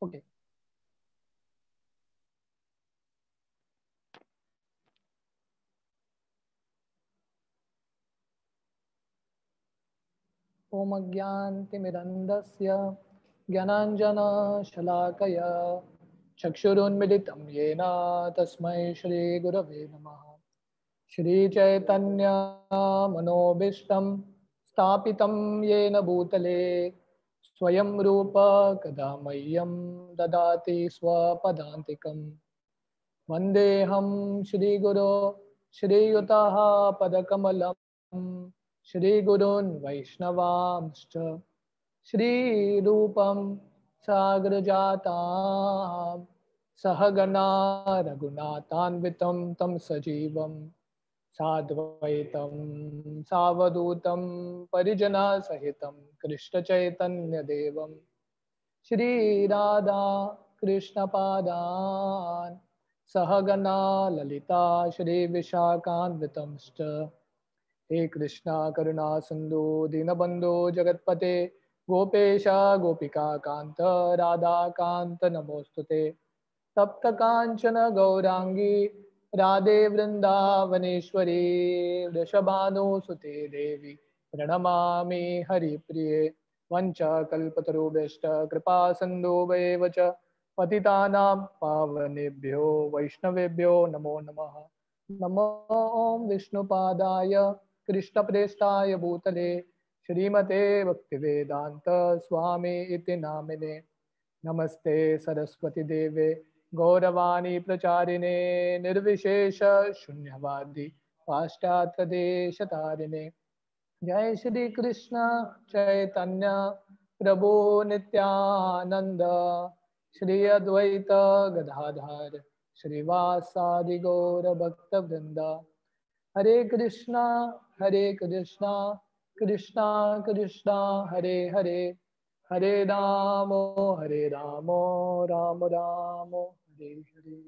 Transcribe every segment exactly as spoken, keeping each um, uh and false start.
Okay. ओम अज्ञानतिमिरन्धस्य ज्ञानाञ्जनशलाकया चक्षुरुन्मिलितं येन तस्मै श्रीगुरवे नमः। श्रीचैतन्यमनोभीष्टं स्थापितं येन भूतले स्वयं रूप कदा मह्यं ददाति स्वपदान्तिकं। वन्देऽहं श्रीगुरो श्रीयुतः पदकमलं श्रीगुरून् वैष्णवांश्च श्रीरूपं साग्रजातां सहगणा रघुनाथान्वितं तं सजीवं साद्वैतं सावधूतं परिजनसहितं कृष्णचैतन्यदेवं श्रीराधा कृष्णपादान् सहगणा ललिता श्रीविशाखान्वितंश्च। हे कृष्णा करुणा सिंधु दीनबंधु जगतपते गोपेश गोपिका कांत राधा कांत नमोस्तुते। तप्त कांचन गौरांगी राधे वृंदावनेश्वरी वृषभानुसुते देवी प्रणमामि हरिप्रिये। वंशकल्पतरुभ्यश्च कृपा सिन्धुभ्येव च पतितानां पावनेभ्यो वैष्णवेभ्यो नमो नमः। नमो विष्णुपादाय कृष्णप्रेष्ठाय भूतले श्रीमते भक्तिवेदांत स्वामी इति नामिने। नमस्ते सरस्वती देवे गौरवाणी प्रचारिणे निर्विशेष शून्यवादी पाश्चात्य देशतारिणे। जय श्री कृष्ण चैतन्य प्रभु नित्यानंद श्री अद्वैत गदाधर श्रीवासादि गौर भक्त वृंद। हरे कृष्णा हरे कृष्णा कृष्णा कृष्णा हरे हरे हरे राम हरे Ram Ram Ram Hare Hare.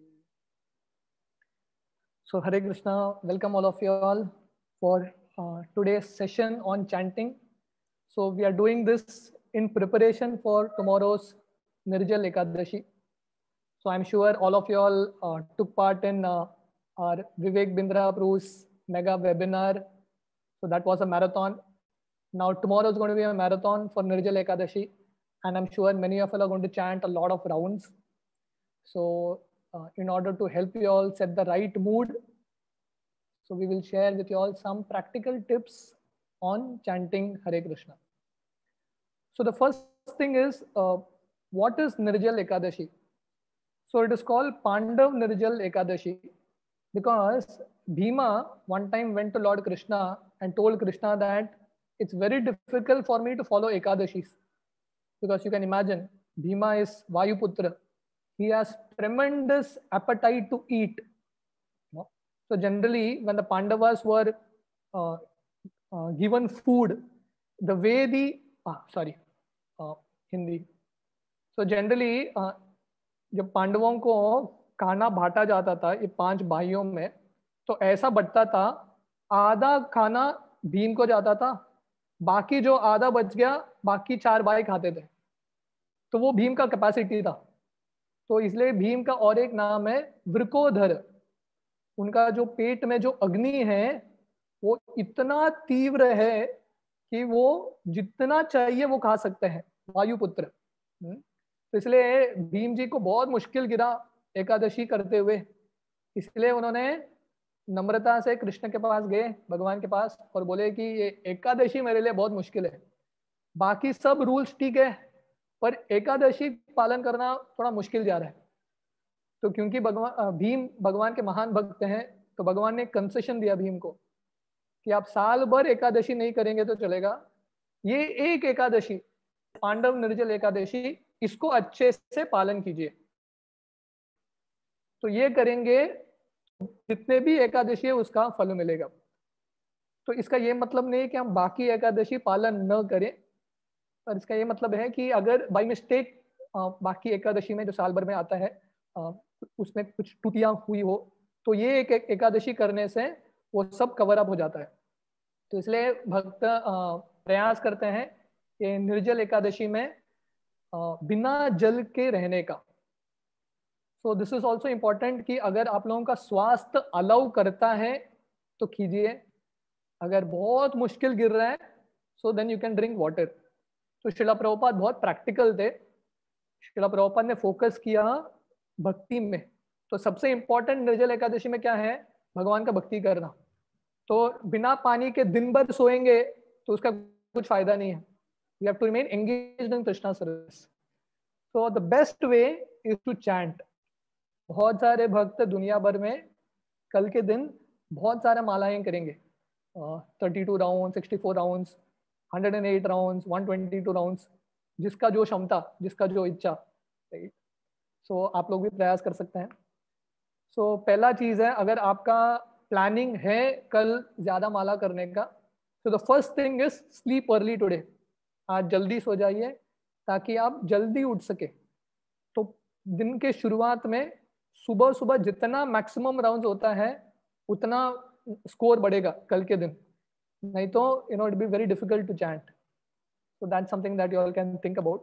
So Hare Krishna, welcome all of you all for uh, today's session on chanting. So we are doing this in preparation for tomorrow's Nirjal Ekadashi. So I'm sure all of you all uh, took part in uh, our Vivek Bindra Prabhu's mega webinar. So that was a marathon. Now tomorrow is going to be a marathon for Nirjal Ekadashi, and I'm sure many of you are going to chant a lot of rounds. So uh, in order to help you all set the right mood, so we will share with you all some practical tips on chanting Hare Krishna. So the first thing is, uh, what is Nirjal Ekadashi? So it is called Pandav Nirjal Ekadashi because Bhima one time went to Lord Krishna and told Krishna that it's very difficult for me to follow Ekadashis, because you can imagine Bhima is Vayuputra. He has tremendous appetite to eat. So generally, when the Pandavas were uh, uh, given food, the way the ah, sorry uh, Hindi. So generally, uh, जब पांडवों को खाना बांटा जाता था ये पांच भाइयों में, तो ऐसा बंटता था, आधा खाना भीम को जाता था, बाकी जो आधा बच गया बाकी चार भाई खाते थे। तो वो भीम का कैपेसिटी था। तो इसलिए भीम का और एक नाम है वृकोधर। उनका जो पेट में जो अग्नि है वो इतना तीव्र है कि वो जितना चाहिए वो खा सकते हैं, वायुपुत्र। तो इसलिए भीम जी को बहुत मुश्किल गिरा एकादशी करते हुए। इसलिए उन्होंने नम्रता से कृष्ण के पास गए, भगवान के पास, और बोले कि ये एकादशी मेरे लिए बहुत मुश्किल है। बाकी सब रूल्स ठीक है पर एकादशी पालन करना थोड़ा मुश्किल जा रहा है। तो क्योंकि भगवान भीम भगवान के महान भक्त हैं, तो भगवान ने कंसेशन दिया भीम को कि आप साल भर एकादशी नहीं करेंगे तो चलेगा, ये एक एकादशी पांडव निर्जल एकादशी इसको अच्छे से पालन कीजिए। तो ये करेंगे जितने भी एकादशी है उसका फल मिलेगा। तो इसका ये मतलब नहीं है कि हम बाकी एकादशी पालन न करें, पर इसका ये मतलब है कि अगर बाय मिस्टेक बाकी एकादशी में जो साल भर में आता है उसमें कुछ त्रुटियां हुई हो, तो ये एक एकादशी करने से वो सब कवर अप हो जाता है। तो इसलिए भक्त प्रयास करते हैं कि निर्जल एकादशी में बिना जल के रहने का। So this is also important कि अगर आप लोगों का स्वास्थ्य अलाउ करता है तो कीजिए, अगर बहुत मुश्किल गिर रहा है so then you can drink water. तो शिला प्रभुपाद बहुत प्रैक्टिकल थे। शिला प्रभुपाद ने फोकस किया भक्ति में। तो सबसे इंपॉर्टेंट निर्जल एकादशी में क्या है? भगवान का भक्ति करना। तो बिना पानी के दिन भर सोएंगे तो उसका कुछ फायदा नहीं है। We have to remain engaged in Krishna service. So the best way is to chant. बहुत सारे भक्त दुनिया भर में कल के दिन बहुत सारे मालाएं करेंगे, thirty two round, sixty four rounds, hundred and eight rounds, one twenty two rounds, जिसका जो क्षमता, जिसका जो इच्छा, राइट। सो आप लोग भी प्रयास कर सकते हैं। सो so, पहला चीज है, अगर आपका प्लानिंग है कल ज्यादा माला करने का, तो the first thing is sleep early today. आज जल्दी सो जाइए ताकि आप जल्दी उठ सके। तो दिन के शुरुआत में सुबह सुबह जितना मैक्सिमम राउंड्स होता है उतना स्कोर बढ़ेगा कल के दिन, नहीं तो you know it be very difficult to chant. So that's something that you all can think about.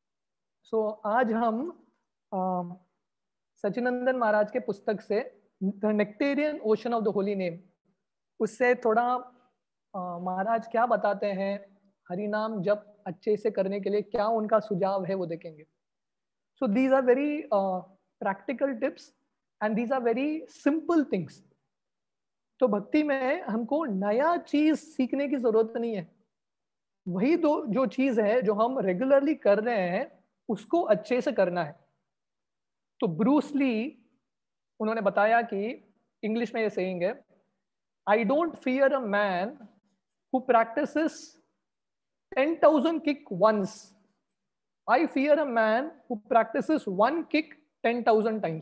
So आज हम uh, सचिनंदन महाराज के पुस्तक से the nectarean ocean of the holy name, उससे थोड़ा uh, महाराज क्या बताते हैं हरि नाम जप अच्छे से करने के लिए, क्या उनका सुझाव है वो देखेंगे। So these are very practical tips and these are very simple things. तो भक्ति में हमको नया चीज सीखने की जरूरत नहीं है। वही दो जो चीज है जो हम रेगुलरली कर रहे हैं उसको अच्छे से करना है। तो ब्रूस ली, उन्होंने बताया कि इंग्लिश में ये सेइंग है, I don't fear a man who practises ten thousand kick once. I fear a man who practices one kick ten thousand times.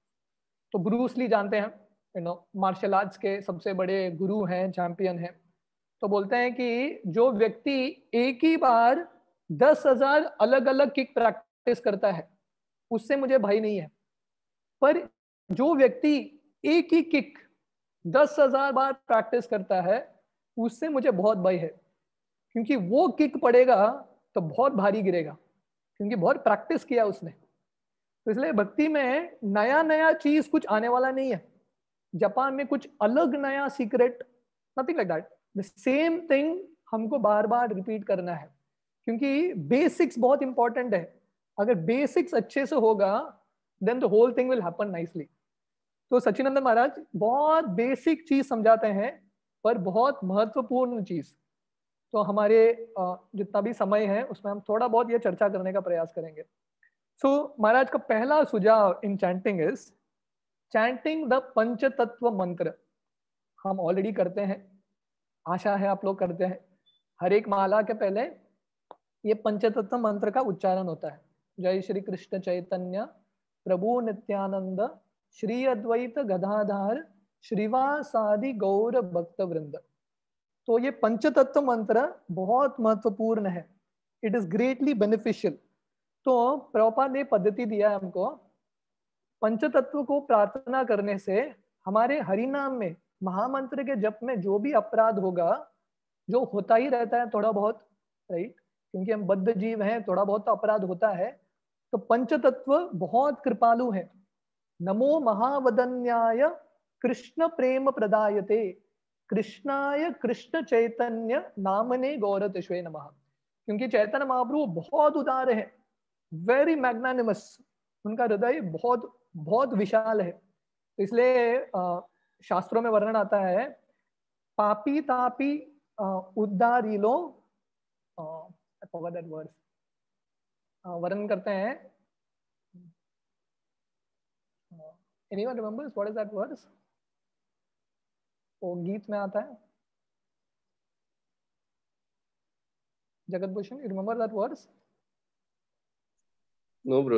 तो ब्रूस ली जानते हैं, यू नो मार्शल आर्ट्स के सबसे बड़े गुरु हैं, चैंपियन हैं। तो बोलते हैं कि जो व्यक्ति एक ही बार दस हजार अलग अलग किक प्रैक्टिस करता है उससे मुझे भय नहीं है, पर जो व्यक्ति एक ही किक दस हजार बार प्रैक्टिस करता है उससे मुझे बहुत भय है, क्योंकि वो किक पड़ेगा तो बहुत भारी गिरेगा, क्योंकि बहुत प्रैक्टिस किया उसने। तो इसलिए भक्ति में नया नया चीज कुछ आने वाला नहीं है। जापान में कुछ अलग नया secret, nothing like that. The same thing हमको बार बार रिपीट करना है, क्योंकि बेसिक्स बहुत इंपॉर्टेंट है। अगर बेसिक्स अच्छे से होगा then the whole thing will happen nicely. तो सचिनंदन महाराज बहुत बेसिक चीज समझाते हैं, पर बहुत महत्वपूर्ण चीज। तो हमारे जितना भी समय है उसमें हम थोड़ा बहुत ये चर्चा करने का प्रयास करेंगे। सो so, महाराज का पहला सुझाव in chanting is chanting the Panchatattva mantra. हम ऑलरेडी करते हैं, आशा है आप लोग करते हैं। हर एक माला के पहले ये पंचतत्व मंत्र का उच्चारण होता है। जय श्री कृष्ण चैतन्य प्रभु नित्यानंद श्री अद्वैत गदाधर श्रीवासादि गौर भक्त वृंद। तो ये पंचतत्व मंत्र बहुत महत्वपूर्ण है। It is greatly beneficial. तो प्रभुपाद ने पद्धति दिया है हमको, पंचतत्व को प्रार्थना करने से हमारे हरि नाम में, महामंत्र के जप में जो भी अपराध होगा, जो होता ही रहता है थोड़ा बहुत, राइट, क्योंकि हम बद्ध जीव हैं, थोड़ा बहुत तो अपराध होता है। तो पंचतत्व बहुत कृपालु है। नमो महावदन्याय कृष्ण प्रेम प्रदायते कृष्णाय कृष्ण चैतन्य नामने गौरतिश्वे नमः। क्योंकि चैतन्य महाप्रभु बहुत उदार है, वेरी मैग्नानिमस, उनका हृदय बहुत बहुत विशाल है। तो इसलिए शास्त्रों में वर्णन आता है, पापी तापी उद्धारिलो, वर्णन करते हैं, anyone remembers what is that verse? वो गीत में आता है, जगत Bhushan, you remember that verse? No bro.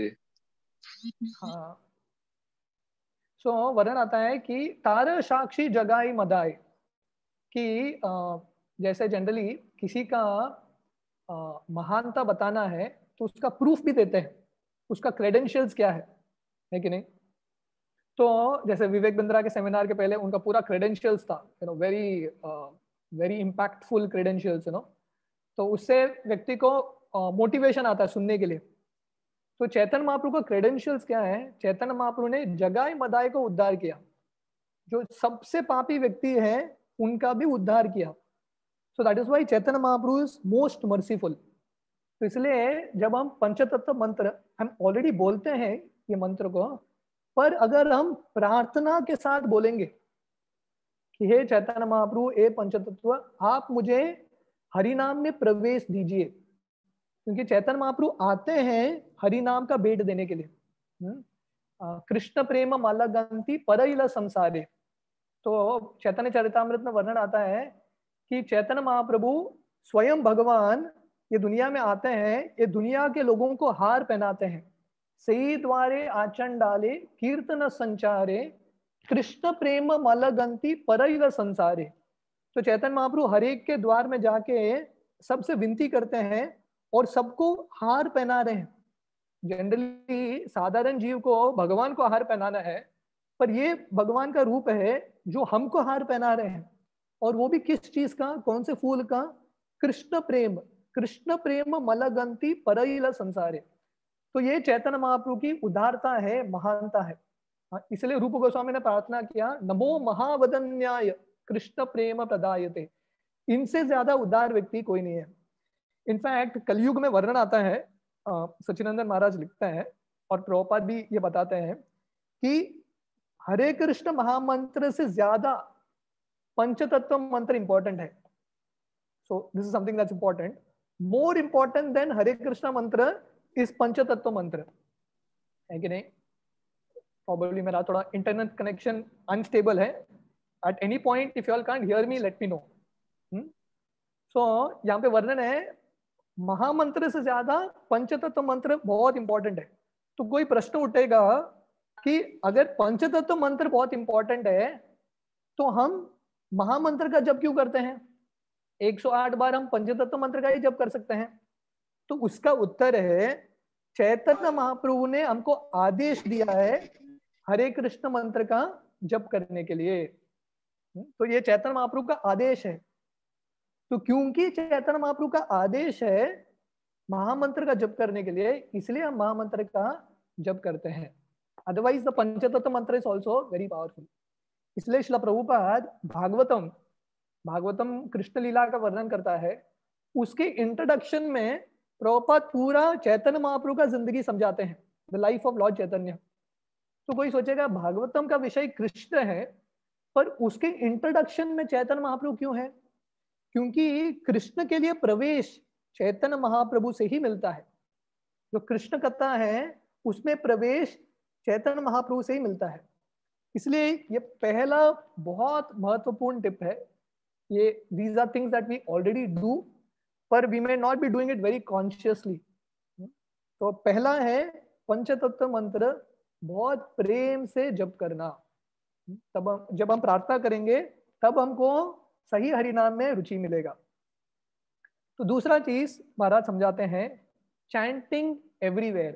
हाँ, सो so, वर्णन आता है कि तार साक्षी जगाई मदाई, कि जैसे जनरली किसी का महानता बताना है तो उसका प्रूफ भी देते हैं, उसका क्रेडेंशियल्स क्या है, है कि नहीं। तो जैसे विवेक बिंद्रा के सेमिनार के पहले उनका पूरा क्रेडेंशियल्स था, you know very very impactful credentials, you know. तो उससे व्यक्ति को मोटिवेशन आता है सुनने के लिए। तो चैतन्य महाप्रभु का क्रेडेंशियल्स क्या है? चैतन्य महाप्रभु ने जगाई मदाई को उद्धार किया, जो सबसे पापी व्यक्ति है उनका भी उद्धार किया। So that is why Chaitanya Mahaprabhu is most merciful. तो इसलिए जब हम पंचतत्व मंत्र हम ऑलरेडी बोलते हैं ये मंत्र को, पर अगर हम प्रार्थना के साथ बोलेंगे कि हे चैतन्य महाप्रभु, ए पंचतत्व, आप मुझे हरि नाम में प्रवेश दीजिए, क्योंकि चैतन्य महाप्रभु आते हैं हरि नाम का भेंट देने के लिए। कृष्ण प्रेम मालगंती परइल संसारे। तो चैतन्य चरितामृत में वर्णन आता है कि चैतन्य महाप्रभु स्वयं भगवान ये दुनिया में आते हैं, ये दुनिया के लोगों को हार पहनाते हैं। सही द्वारे आचरण डाले कीर्तन संचारे कृष्ण प्रेम मलगंती परइल संसारे। तो चैतन्य महाप्रभु हर एक के द्वार में जाके सबसे विनती करते हैं और सबको हार पहना रहे हैं। जनरली साधारण जीव को भगवान को हार पहनाना है, पर ये भगवान का रूप है जो हमको हार पहना रहे हैं। और वो भी किस चीज का? कौन से फूल का? कृष्ण प्रेम। कृष्ण प्रेम मलगंती परइल संसारे। तो ये चैतन्य महाप्रभु की उदारता है, महानता है। इसलिए रूप गोस्वामी ने प्रार्थना किया, नमो महावदन्याय कृष्ण प्रेम प्रदायते। इनसे ज्यादा उदार व्यक्ति कोई नहीं है। इनफैक्ट कलयुग में वर्णन आता है, सच्चिदानंद महाराज लिखते हैं और प्रभुपाद भी ये बताते हैं कि हरे कृष्ण महामंत्र से ज्यादा पंचतत्व मंत्र इंपॉर्टेंट है। So this is something that's important. More important than Hare Krishna mantra इस पंचतत्व मंत्र है कि नहीं? Probably मेरा थोड़ा इंटरनेट कनेक्शन अनस्टेबल है। At any point if you all can't hear me, let me know. hmm? So यहाँ पे वर्णन है महामंत्र से ज्यादा पंचतत्व मंत्र बहुत इंपॉर्टेंट है। तो कोई प्रश्न उठेगा कि अगर पंचतत्व मंत्र बहुत इंपॉर्टेंट है तो हम महामंत्र का जप क्यों करते हैं? एक सौ आठ बार हम पंचतत्व मंत्र का ही जप कर सकते हैं। तो उसका उत्तर है चैतन्य महाप्रभु ने हमको आदेश दिया है हरे कृष्ण मंत्र का जप करने के लिए। तो ये चैतन्य महाप्रभु का आदेश है। तो क्योंकि चैतन्य महाप्रभु का आदेश है महामंत्र का जप करने के लिए, इसलिए हम महामंत्र का जप करते हैं। अदरवाइज द पंचतत्व मंत्र इज ऑल्सो वेरी पावरफुल। इसलिए श्रील प्रभुपाद भागवतम भागवतम कृष्ण लीला का वर्णन करता है। उसके इंट्रोडक्शन में प्रभुपाद पूरा चैतन्य महाप्रभु का जिंदगी समझाते हैं, the life of Lord Chaitanya. तो कोई सोचेगा भागवतम का विषय कृष्ण है, पर उसके इंट्रोडक्शन में चैतन्य महाप्रभु क्यों है? क्योंकि कृष्ण के लिए प्रवेश चैतन्य महाप्रभु से ही मिलता है। जो कृष्ण कथा है उसमें प्रवेश चैतन्य महाप्रभु से ही मिलता है। इसलिए ये पहला बहुत महत्वपूर्ण टिप है। ये these are things that we already do, पर we may not be doing it very consciously. तो पहला है पंचतत्व मंत्र बहुत प्रेम से जप करना। तब हम जब हम प्रार्थना करेंगे तब हमको सही हरिनाम में रुचि मिलेगा। तो दूसरा चीज महाराज समझाते हैं, चैंटिंग एवरीवेयर।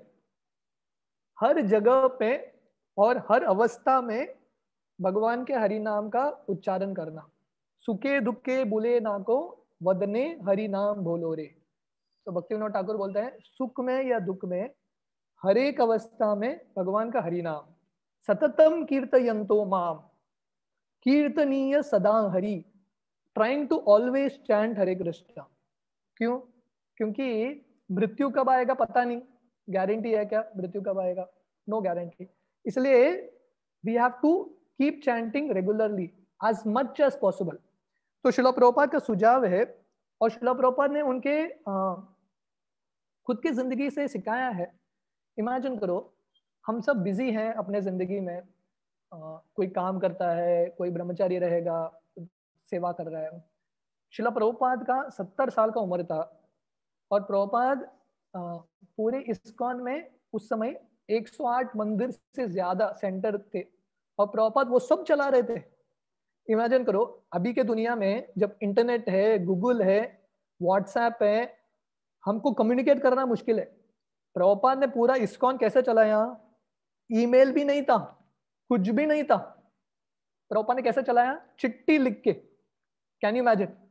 हर जगह पे और हर अवस्था में भगवान के हरिनाम का उच्चारण करना। सुखे दुखे बुले ना को वदने हरि नाम बोलो रे। तो भक्ति विनोद ठाकुर बोलते हैं, सुख में या दुख में हर एक अवस्था में भगवान का हरि नाम। सततम कीर्तयंतो माम कीर्तनीय सदा हरि, trying to always chant Hare Krishna. क्यों? क्योंकि मृत्यु कब आएगा पता नहीं। गारंटी है क्या मृत्यु कब आएगा? No guarantee. इसलिए we have to keep chanting regularly as much as possible. तो श्रील प्रभुपाद का सुझाव है, और श्रील प्रभुपाद ने उनके आ, खुद की जिंदगी से सिखाया है। इमेजिन करो, हम सब बिजी हैं अपने जिंदगी में। आ, कोई काम करता है, कोई ब्रह्मचारी रहेगा, सेवा कर रहा है। श्रील प्रभुपाद का सत्तर साल का उम्र था और प्रभुपाद पूरे इस्कॉन में उस समय एक सौ आठ मंदिर से ज्यादा सेंटर थे और प्रभुपाद वो सब चला रहे थे। इमेजिन करो, अभी के दुनिया में जब इंटरनेट है, गूगल है, व्हाट्सएप है, हमको कम्युनिकेट करना मुश्किल है। प्रभुपाद ने पूरा इस्कॉन कैसे चलाया? ईमेल भी नहीं था, कुछ भी नहीं था। प्रभुपाद ने कैसे चलाया? चिट्ठी लिख के। Can you imagine?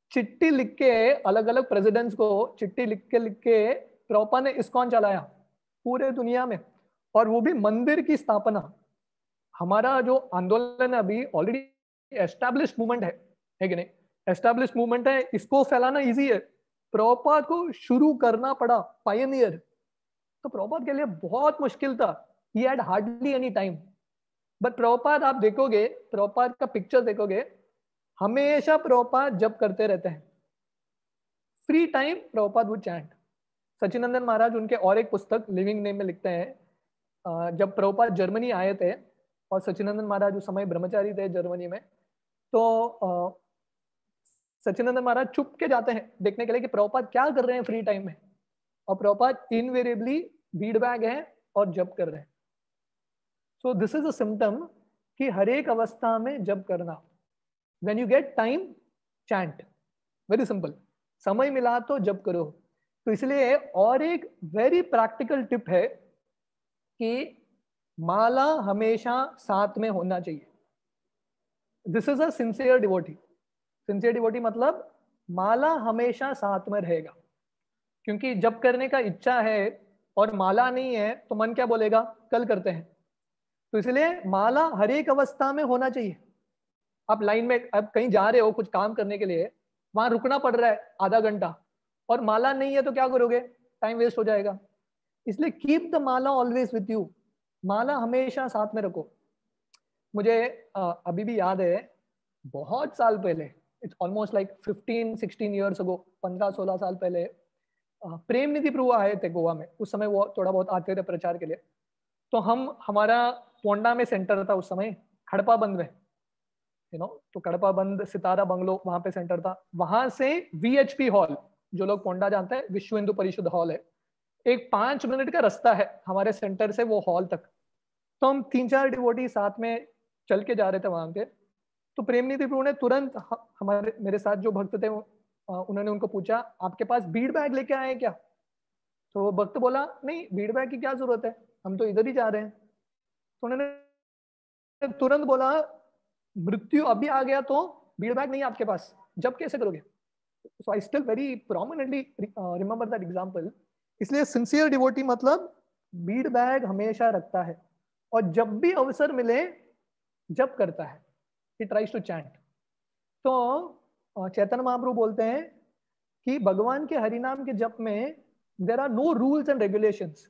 चिट्ठी लिख के अलग अलग प्रेसिडेंट्स को चिट्ठी लिख के लिख के प्रभुपाद ने इस्कॉन चलाया पूरे दुनिया में, और वो भी मंदिर की स्थापना। हमारा जो आंदोलन है अभी ऑलरेडी एस्टैब्लिश्ड मूवमेंट है, है कि नहीं? एस्टैब्लिश्ड मूवमेंट है, इसको फैलाना इजी है। प्रभुपाद को शुरू करना पड़ा, पायनियर। तो प्रभुपाद के लिए बहुत मुश्किल था, he had hardly any time. But Prabhupada आप देखोगे, प्रभुपाद का पिक्चर देखोगे, हमेशा प्रभुपाद जब करते रहते हैं। Free time Prabhupada would chant. Sachinandana Maharaj उनके और एक पुस्तक लिविंग नेम में लिखते हैं, जब प्रभुपाद जर्मनी आए थे और सचिनंदन महाराज उस समय ब्रह्मचारी थे जर्मनी में, तो सचिनंदन महाराज चुप के जाते हैं देखने के लिए कि प्रभुपाद क्या कर रहे हैं फ्री टाइम में, और प्रभुपाद इनवेरिएबली बीड बैग है और जप कर रहे हैं। So this is a symptom कि हर एक अवस्था में जप करना। When you get time chant, very simple, समय मिला तो जप करो। तो इसलिए और एक वेरी प्रैक्टिकल टिप है कि माला हमेशा साथ में होना चाहिए। This is a sincere devotee. Sincere devotee मतलब माला हमेशा साथ में रहेगा, क्योंकि जप करने का इच्छा है और माला नहीं है तो मन क्या बोलेगा, कल करते हैं। तो इसलिए माला हर एक अवस्था में होना चाहिए। आप लाइन में अब कहीं जा रहे हो कुछ काम करने के लिए, वहां रुकना पड़ रहा है आधा घंटा, और माला नहीं है तो क्या करोगे, टाइम वेस्ट हो जाएगा। इसलिए keep the mala always with you, माला हमेशा साथ में रखो। मुझे आ, अभी भी याद है, बहुत साल पहले, it's almost like fifteen sixteen years ago, पंद्रह सोलह साल पहले, प्रेम निधि प्रभु आए थे गोवा में। उस समय वो थोड़ा बहुत आते थे प्रचार के लिए। तो हम, हमारा पोंडा में सेंटर था उस समय, खड़पा बंद में, यू नो, तो कड़पा बंद सितारा बंगलो वहां पे सेंटर था। वहां से वीएचपी हॉल, जो लोग पोंडा जानते हैं, विश्व हिंदू परिषद हॉल है, एक पांच मिनट का रास्ता है हमारे सेंटर से वो हॉल तक। तो हम तीन चार डिवोटी साथ में चल के जा रहे थे वहां के। तो प्रेमनिधि प्रभु ने तुरंत हमारे मेरे साथ जो भक्त थे, उन्होंने उनको पूछा, आपके पास बीड बैग लेके आए क्या? तो वो भक्त बोला, नहीं, बीड बैग की क्या जरूरत है, हम तो इधर ही जा रहे हैं। तो उन्होंने तुरंत बोला, मृत्यु अभी आ गया तो बीड बैग नहीं आपके पास, जब कैसे करोगे? So I still very prominently remember that example. इसलिए सिंसियर डिवोटी मतलब बीड बैग हमेशा रखता है, और जब भी अवसर मिले जब करता है, he tries to chant। तो चैतन्य महाप्रभु बोलते हैं कि भगवान के हरिनाम के जप में there are no rules and regulations.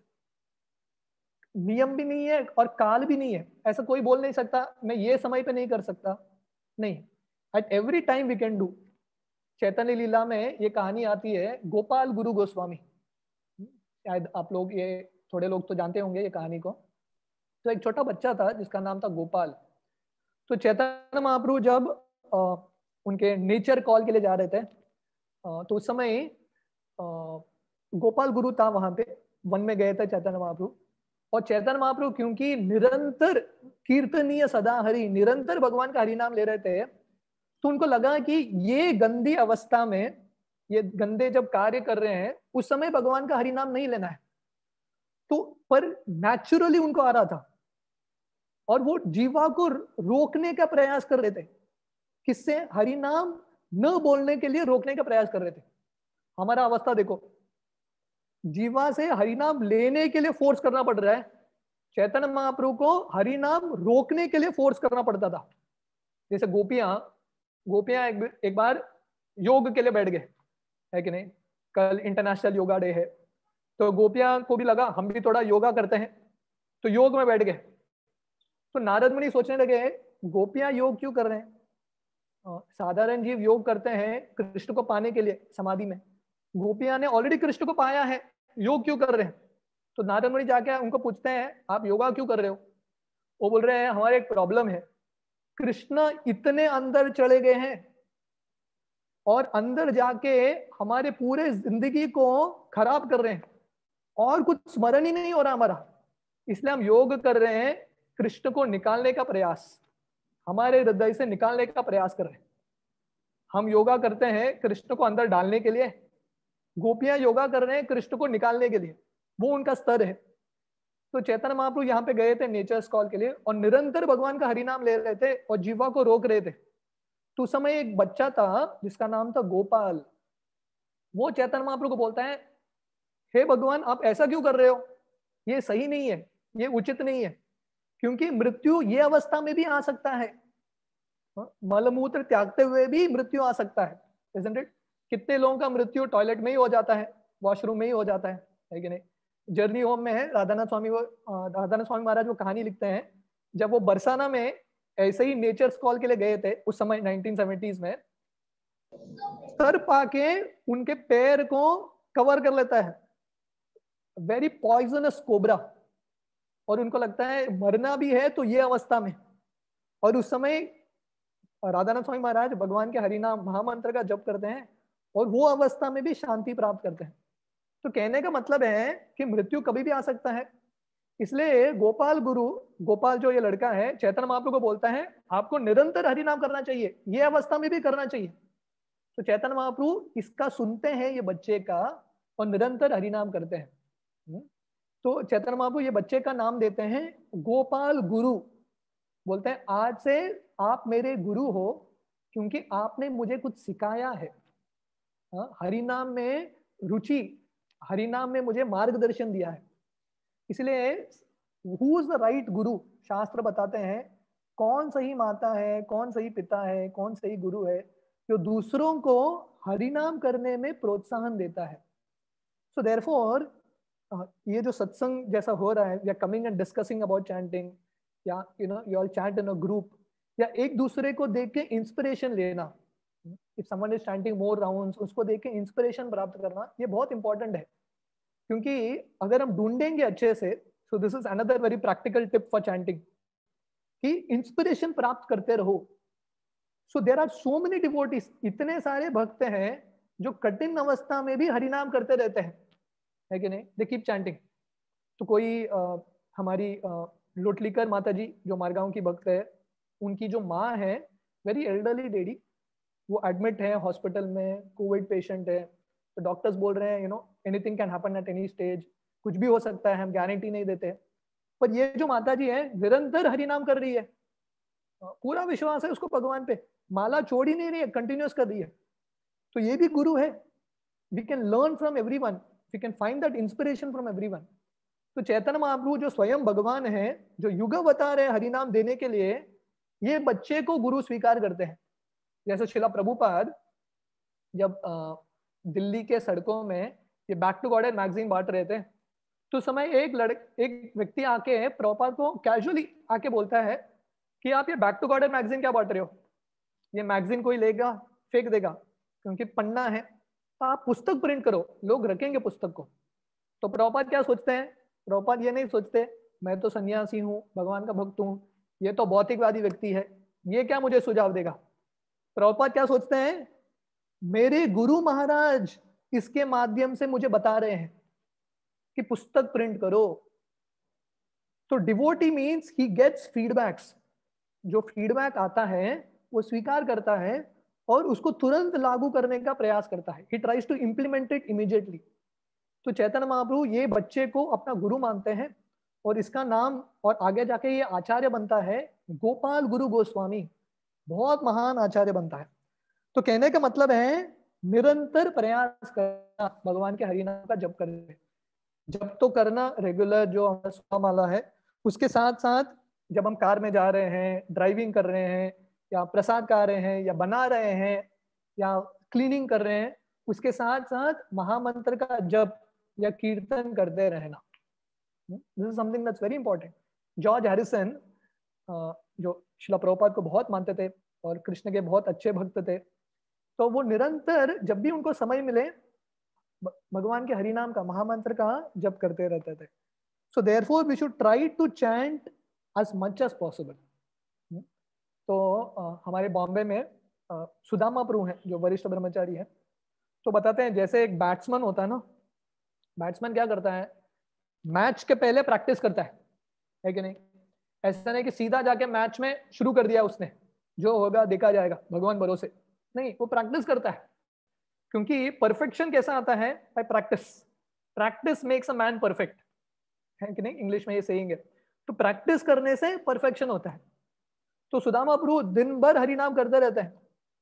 नियम भी नहीं है और काल भी नहीं है। ऐसा कोई बोल नहीं सकता मैं ये समय पे नहीं कर सकता, नहीं, at every time we can do. Chaitanya लीला में ये कहानी आती है, गोपाल गुरु गोस्वामी, शायद आप लोग ये थोड़े लोग तो जानते होंगे ये कहानी को। तो एक छोटा बच्चा था जिसका नाम था गोपाल। तो चैतन्य महाप्रभु जब आ, उनके नेचर कॉल के लिए जा रहे थे, आ, तो उस समय आ, गोपाल गुरु था वहां पे, वन में गए थे चैतन्य महाप्रभु। और चैतन्य महाप्रभु क्योंकि निरंतर कीर्तनीय सदा हरि, निरंतर भगवान का हरि नाम ले रहे थे, तो उनको लगा कि ये गंदी अवस्था में, ये गंदे जब कार्य कर रहे हैं, उस समय भगवान का हरि नाम नहीं लेना है। तो पर नेचुरली उनको आ रहा था, और वो जीवा को रोकने का प्रयास कर रहे थे। किससे? हरि नाम न बोलने के लिए रोकने का प्रयास कर रहे थे। हमारा अवस्था देखो, जीवा से हरि नाम लेने के लिए फोर्स करना पड़ रहा है। चैतन्य महाप्रभु को हरि नाम रोकने के लिए फोर्स करना पड़ता था। जैसे गोपियां गोपियां एक, एक बार योग के लिए बैठ गए, है कि नहीं? कल इंटरनेशनल योगा डे है, तो गोपियां को भी लगा हम भी थोड़ा योगा करते हैं, तो योग में बैठ गए। तो नारद मुनि सोचने लगे, गोपियां योग क्यों कर रहे हैं? साधारण जीव योग करते हैं कृष्ण को पाने के लिए समाधि में, गोपियां ने ऑलरेडी कृष्ण को पाया है, योग क्यों कर रहे हैं? तो नारद मुनि जाके उनको पूछते हैं, आप योगा क्यों कर रहे हो? वो बोल रहे हैं, हमारे एक प्रॉब्लम है, कृष्ण इतने अंदर चले गए हैं और अंदर जाके हमारे पूरे जिंदगी को खराब कर रहे हैं, और कुछ स्मरण ही नहीं हो रहा हमारा, इसलिए हम योग कर रहे हैं, कृष्ण को निकालने का प्रयास, हमारे हृदय से निकालने का प्रयास कर रहे हैं। हम योगा करते हैं कृष्ण को अंदर डालने के लिए, गोपियां योगा कर रहे हैं कृष्ण को निकालने के लिए, वो उनका स्तर है। तो चैतन्य महाप्रभु यहाँ पे गए थे नेचर्स कॉल के लिए, और निरंतर भगवान का हरि नाम ले रहे थे और जीवा को रोक रहे थे। तो उस समय एक बच्चा था जिसका नाम था गोपाल। वो चैतन्य महाप्रभु को बोलता है, हे भगवान आप ऐसा क्यों कर रहे हो, ये सही नहीं है, ये उचित नहीं है, क्योंकि मृत्यु ये अवस्था में भी आ सकता है, मलमूत्र त्यागते हुए भी मृत्यु आ सकता है, isn't it? कितने लोगों का मृत्यु टॉयलेट में ही हो जाता है, वॉशरूम में ही हो जाता है, है कि नहीं? जर्नी होम में है, राधानाथ स्वामी वो राधानाथ स्वामी महाराज वो कहानी लिखते हैं, जब वो बरसाना में ऐसे ही नेचर कॉल के लिए गए थे उस समय नाइनटीन सेवेंटीज़ में, सर पाके उनके पैर को कवर कर लेता है वेरी पॉइजनस कोबरा, और उनको लगता है मरना भी है तो ये अवस्था में। और उस समय राधानाथ स्वामी महाराज भगवान के हरिनाम महामंत्र का जप करते हैं और वो अवस्था में भी शांति प्राप्त करते हैं। तो कहने का मतलब है कि मृत्यु कभी भी आ सकता है, इसलिए गोपाल गुरु, गोपाल जो ये लड़का है, चैतन्य महाप्रभु को बोलता है आपको निरंतर हरिनाम करना चाहिए, ये अवस्था में भी करना चाहिए। तो चैतन्य महाप्रभु इसका सुनते हैं ये बच्चे का और निरंतर हरिनाम करते हैं। तो चैतन्य महाप्रभु ये बच्चे का नाम देते हैं गोपाल गुरु, बोलते हैं आज से आप मेरे गुरु हो क्योंकि आपने मुझे कुछ सिखाया है, हरिनाम में रुचि, हरिनाम में मुझे मार्गदर्शन दिया है। इसलिए हु इज द राइट गुरु, शास्त्र बताते हैं कौन सही माता है, कौन सही पिता है, कौन सही गुरु है जो दूसरों को हरिनाम करने में प्रोत्साहन देता है। सो देयरफॉर ये जो सत्संग जैसा हो रहा है, we are coming and discussing about chanting, या you know you all chant in a group, या एक दूसरे को देख के इंस्पिरेशन लेना, if someone is chanting more rounds उसको देख के इंस्पिरेशन प्राप्त करना, ये बहुत इंपॉर्टेंट है। क्योंकि अगर हम ढूंढेंगे अच्छे से, so this is another very practical tip for chanting, कि इंस्पिरेशन प्राप्त करते रहो। So there are so many devotees, इतने सारे भक्त हैं जो कठिन अवस्था में भी हरिनाम करते रहते हैं, है कि नहीं? They keep chanting. तो कोई आ, हमारी आ, लोटलीकर माता जी जो मारगांव की भक्त है, उनकी जो माँ है, वेरी एल्डरली लेडी, वो एडमिट है हॉस्पिटल में, कोविड पेशेंट है, तो डॉक्टर्स बोल रहे हैं you know anything can happen at any stage, कुछ भी हो सकता है, हम गारंटी नहीं देते। पर ये जो माता जी है निरंतर हरिनाम कर रही है, पूरा विश्वास है उसको भगवान पे, माला छोड़ ही नहीं रही है, कंटिन्यूस कर रही है। तो ये भी गुरु है, we can learn from everyone, we can find that inspiration from everyone. तो चैतन्य महाप्रभु जो स्वयं भगवान है, जो युग बता रहे हरिनाम देने के लिए, ये बच्चे को गुरु स्वीकार करते हैं। जैसे शिला प्रभुपाद जब दिल्ली के सड़कों में ये बैक टू गॉडेड मैगजीन बांट रहे थे, तो समय एक लड़क एक व्यक्ति आके प्रभुपाद को कैजुअली आके बोलता है कि आप ये बैक टू गॉडेड मैगजीन क्या बांट रहे हो, ये मैगजीन कोई लेगा फेंक देगा, क्योंकि पन्ना है, आप पुस्तक प्रिंट करो, लोग रखेंगे पुस्तक को। तो प्रभुपाद क्या सोचते हैं? प्रभुपाद ये नहीं सोचते मैं तो सन्यासी हूँ, भगवान का भक्त हूँ, ये तो भौतिकवादी व्यक्ति है, ये क्या मुझे सुझाव देगा। प्रभुपाद क्या सोचते हैं? मेरे गुरु महाराज इसके माध्यम से मुझे बता रहे हैं कि पुस्तक प्रिंट करो। तो devotee means he gets feedbacks, जो फीडबैक आता है वो स्वीकार करता है और उसको तुरंत लागू करने का प्रयास करता है, he tries to implement it immediately. तो चैतन्य महाप्रभु ये बच्चे को अपना गुरु मानते हैं और इसका नाम और आगे जाके ये आचार्य बनता है गोपाल गुरु गोस्वामी, बहुत महान आचार्य बनता है। तो कहने का मतलब है निरंतर प्रयास करना, भगवान के हरिनाम का जप करना, जप तो करना रेगुलर जो हमारा माला है, उसके साथ साथ जब हम कार में जा रहे हैं, ड्राइविंग कर रहे हैं, या प्रसाद खा रहे हैं, या बना रहे हैं, या क्लीनिंग कर रहे हैं, उसके साथ साथ महामंत्र का जप या कीर्तन करते रहना। This is something that's very important. George Harrison जो श्रील प्रभुपाद को बहुत मानते थे और कृष्ण के बहुत अच्छे भक्त थे, तो वो निरंतर जब भी उनको समय मिले भगवान के हरिनाम का, महामंत्र का जप करते रहते थे। So therefore we should try to chant as much as possible। तो uh, हमारे बॉम्बे में uh, सुदामा प्रभु हैं जो वरिष्ठ ब्रह्मचारी हैं, तो बताते हैं जैसे एक बैट्समैन होता है ना, बैट्समैन क्या करता है, मैच के पहले प्रैक्टिस करता है, है कि नहीं? ऐसा नहीं कि सीधा जाके मैच में शुरू कर दिया उसने, जो होगा देखा जाएगा भगवान भरोसे, नहीं, वो प्रैक्टिस करता है। क्योंकि परफेक्शन कैसा आता है? By practice, practice makes a man perfect, है कि नहीं? इंग्लिश में ये सेइंग है। तो प्रैक्टिस करने से परफेक्शन होता है। तो सुदामा प्रभु दिन भर हरिनाम करते रहते हैं,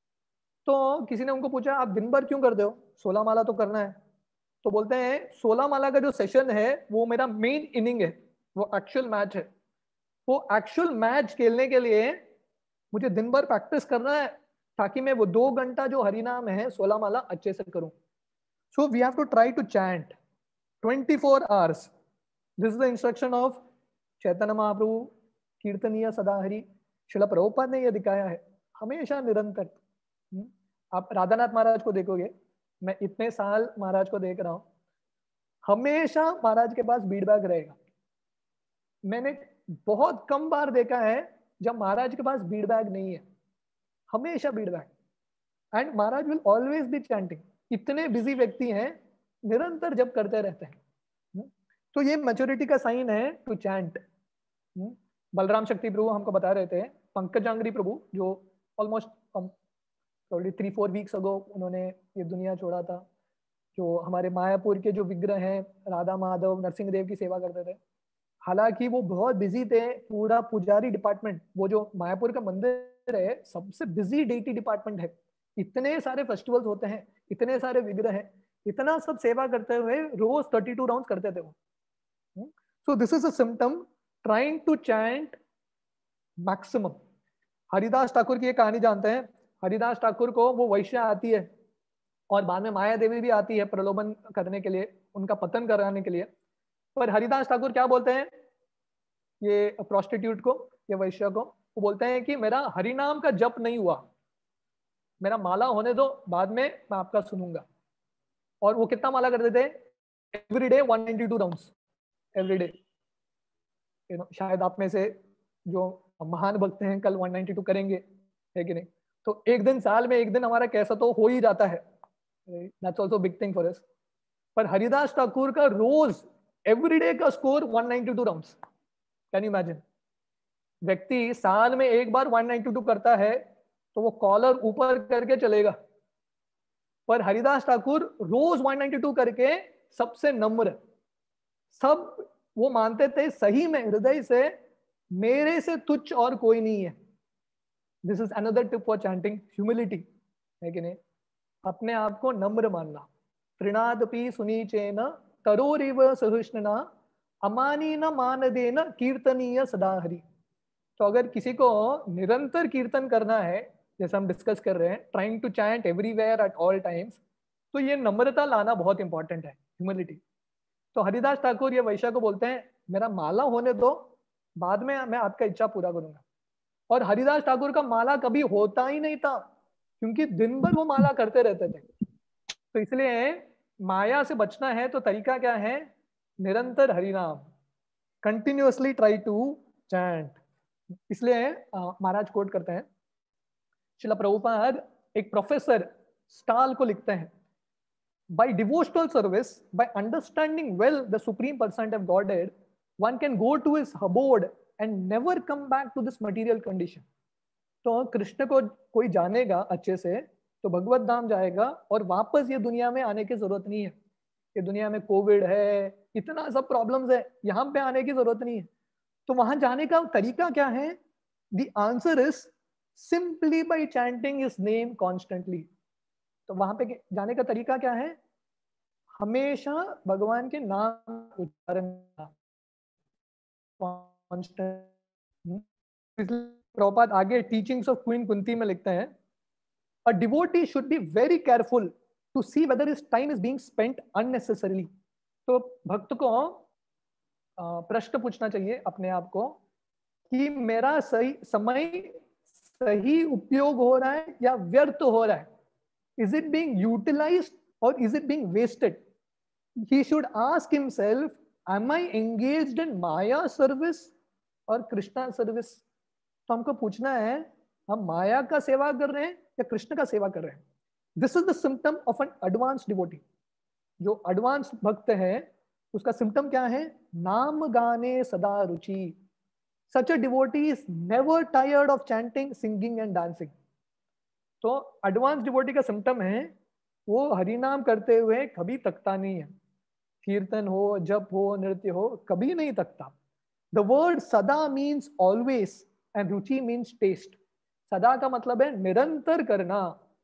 तो किसी ने उनको पूछा आप दिन भर क्यों करते हो, सोलह माला तो करना है। तो बोलते हैं सोलह माला का जो सेशन है वो मेरा मेन इनिंग है, वो एक्चुअल मैच है। वो एक्चुअल मैच खेलने के लिए मुझे दिन भर प्रैक्टिस करना है ताकि मैं वो दो घंटा जो हरिनाम है सोलह माला अच्छे से करूं। So we have to try to chant twenty four hours. This is the instruction of Chaitanya Mahaprabhu, कीर्तनीय सदा हरि। श्रील प्रभुपाद ने यह दिखाया है, हमेशा निरंतर। आप राधानाथ महाराज को देखोगे, मैं इतने साल महाराज को देख रहा हूं, हमेशा महाराज के पास फीडबैक रहेगा। मैंने बहुत कम बार देखा है जब महाराज के पास फीडबैक नहीं है, हमेशा feedback. And Maharaj will always be chanting. इतने बिजी व्यक्ति हैं, निरंतर जब करते रहते हैं। तो ये मैच्योरिटी का साइन है टू चैंट। बलराम शक्ति प्रभु हमको बता रहे थे, पंकजांगरी प्रभु जो almost three four weeks ago उन्होंने ये दुनिया छोड़ा था, जो हमारे मायापुर के जो विग्रह हैं राधा माधव नरसिंह देव की सेवा करते थे। हालांकि वो बहुत बिजी थे, पूरा पुजारी डिपार्टमेंट, वो जो मायापुर का मंदिर है सबसे बिजी डेटी डिपार्टमेंट है। इतने सारे फेस्टिवल्स होते हैं, इतने सारे विग्रह हैं, इतना सब सेवा करते हुए रोज थर्टी टू राउंड करते थे वो। So this is a symptom trying to chant maximum. Haridas Thakur की एक कहानी जानते हैं। हरिदास ठाकुर को वो वैश्य आती है और बाद में माया देवी भी आती है प्रलोभन करने के लिए, उनका पतन कराने के लिए। पर हरिदास ठाकुर क्या बोलते हैं ये प्रोस्टिट्यूट को, ये वैश्य को, वो बोलते हैं कि मेरा हरिनाम का जप नहीं हुआ, मेरा माला होने दो, बाद में मैं आपका सुनूंगा। और वो कितना माला करते थे? Every day one ninety two rounds every day. You know, शायद आप में से जो महान भक्त हैं कल वन नाइंटी टू करेंगे, है कि नहीं? तो एक दिन, साल में एक दिन हमारा कैसा तो हो ही जाता है। That's also big thing for us. पर हरिदास ठाकुर का रोज एवरीडे का score one ninety two rounds. Can you imagine? व्यक्ति साल में एक बार वन नाइंटी टू करता है तो वो कॉलर ऊपर करके चलेगा, पर हरिदास ठाकुर रोज वन नाइंटी टू करके सबसे नम्र। सब वो मानते थे सही में हृदय से, मेरे से तुच्छ और कोई नहीं है। This is another tip for chanting, humility, है कि नहीं? अपने आप को नम्र मानना। त्रिनादपि सुनीचेन तरोरिव सहिष्णुना अमानी न मानदेन कीर्तनीय सदा हरि। तो अगर किसी को निरंतर कीर्तन करना है, जैसे हम डिस्कस कर रहे हैं, trying to chant everywhere at all times, तो ये नम्रता लाना बहुत इंपॉर्टेंट है, ह्यूमिलिटी। तो हरिदास ठाकुर ये वैश्य को बोलते हैं मेरा माला होने दो, बाद में मैं आपका इच्छा पूरा करूंगा। और हरिदास ठाकुर का माला कभी होता ही नहीं था, क्योंकि दिन भर वो माला करते रहते थे। तो इसलिए माया से बचना है तो तरीका क्या है? निरंतर हरिनाम, कंटिन्यूअसली ट्राई टू चैंट। इसलिए महाराज कोट करते हैं, श्रील प्रभुपाद एक प्रोफेसर स्टाल को लिखते हैं, by devotional service, by understanding well the supreme person of Godhead, one can go to his abode and never come back to this material condition. तो कृष्ण को कोई जानेगा अच्छे से तो भगवत धाम जाएगा और वापस ये दुनिया में आने की जरूरत नहीं है। ये दुनिया में कोविड है, इतना सब प्रॉब्लम्स है, यहाँ पे आने की जरूरत नहीं है। तो वहां जाने का तरीका क्या है? The answer is simply by chanting his name constantly. तो वहां पे जाने का तरीका क्या है? हमेशा भगवान के नाम उच्चारण। प्रभुपाद आगे टीचिंग्स ऑफ क्वीन कुंती में लिखते हैं, a devotee should be very careful to see whether his time is being spent unnecessarily. तो भक्त को प्रश्न पूछना चाहिए अपने आप को कि मेरा सही समय सही उपयोग हो रहा है या व्यर्थ हो रहा है? Is it being utilized or is it being wasted? He should ask himself, am I engaged in Maya service or Krishna service? तो हमको पूछना है, हम माया का सेवा कर रहे हैं या कृष्ण का सेवा कर रहे हैं? This is the symptom of an advanced devotee. जो advanced भक्त है उसका symptom क्या है? नाम गाने सदा रुचि। Such a devotee is never tired of chanting, singing and dancing. तो एडवांस डिवोटी का सिम्टम है वो हरिनाम करते हुए कभी तकता नहीं है। कीर्तन हो, जप हो, नृत्य हो, कभी नहीं तकता। The word sada means always and ruchi means taste. सदा का मतलब है निरंतर करना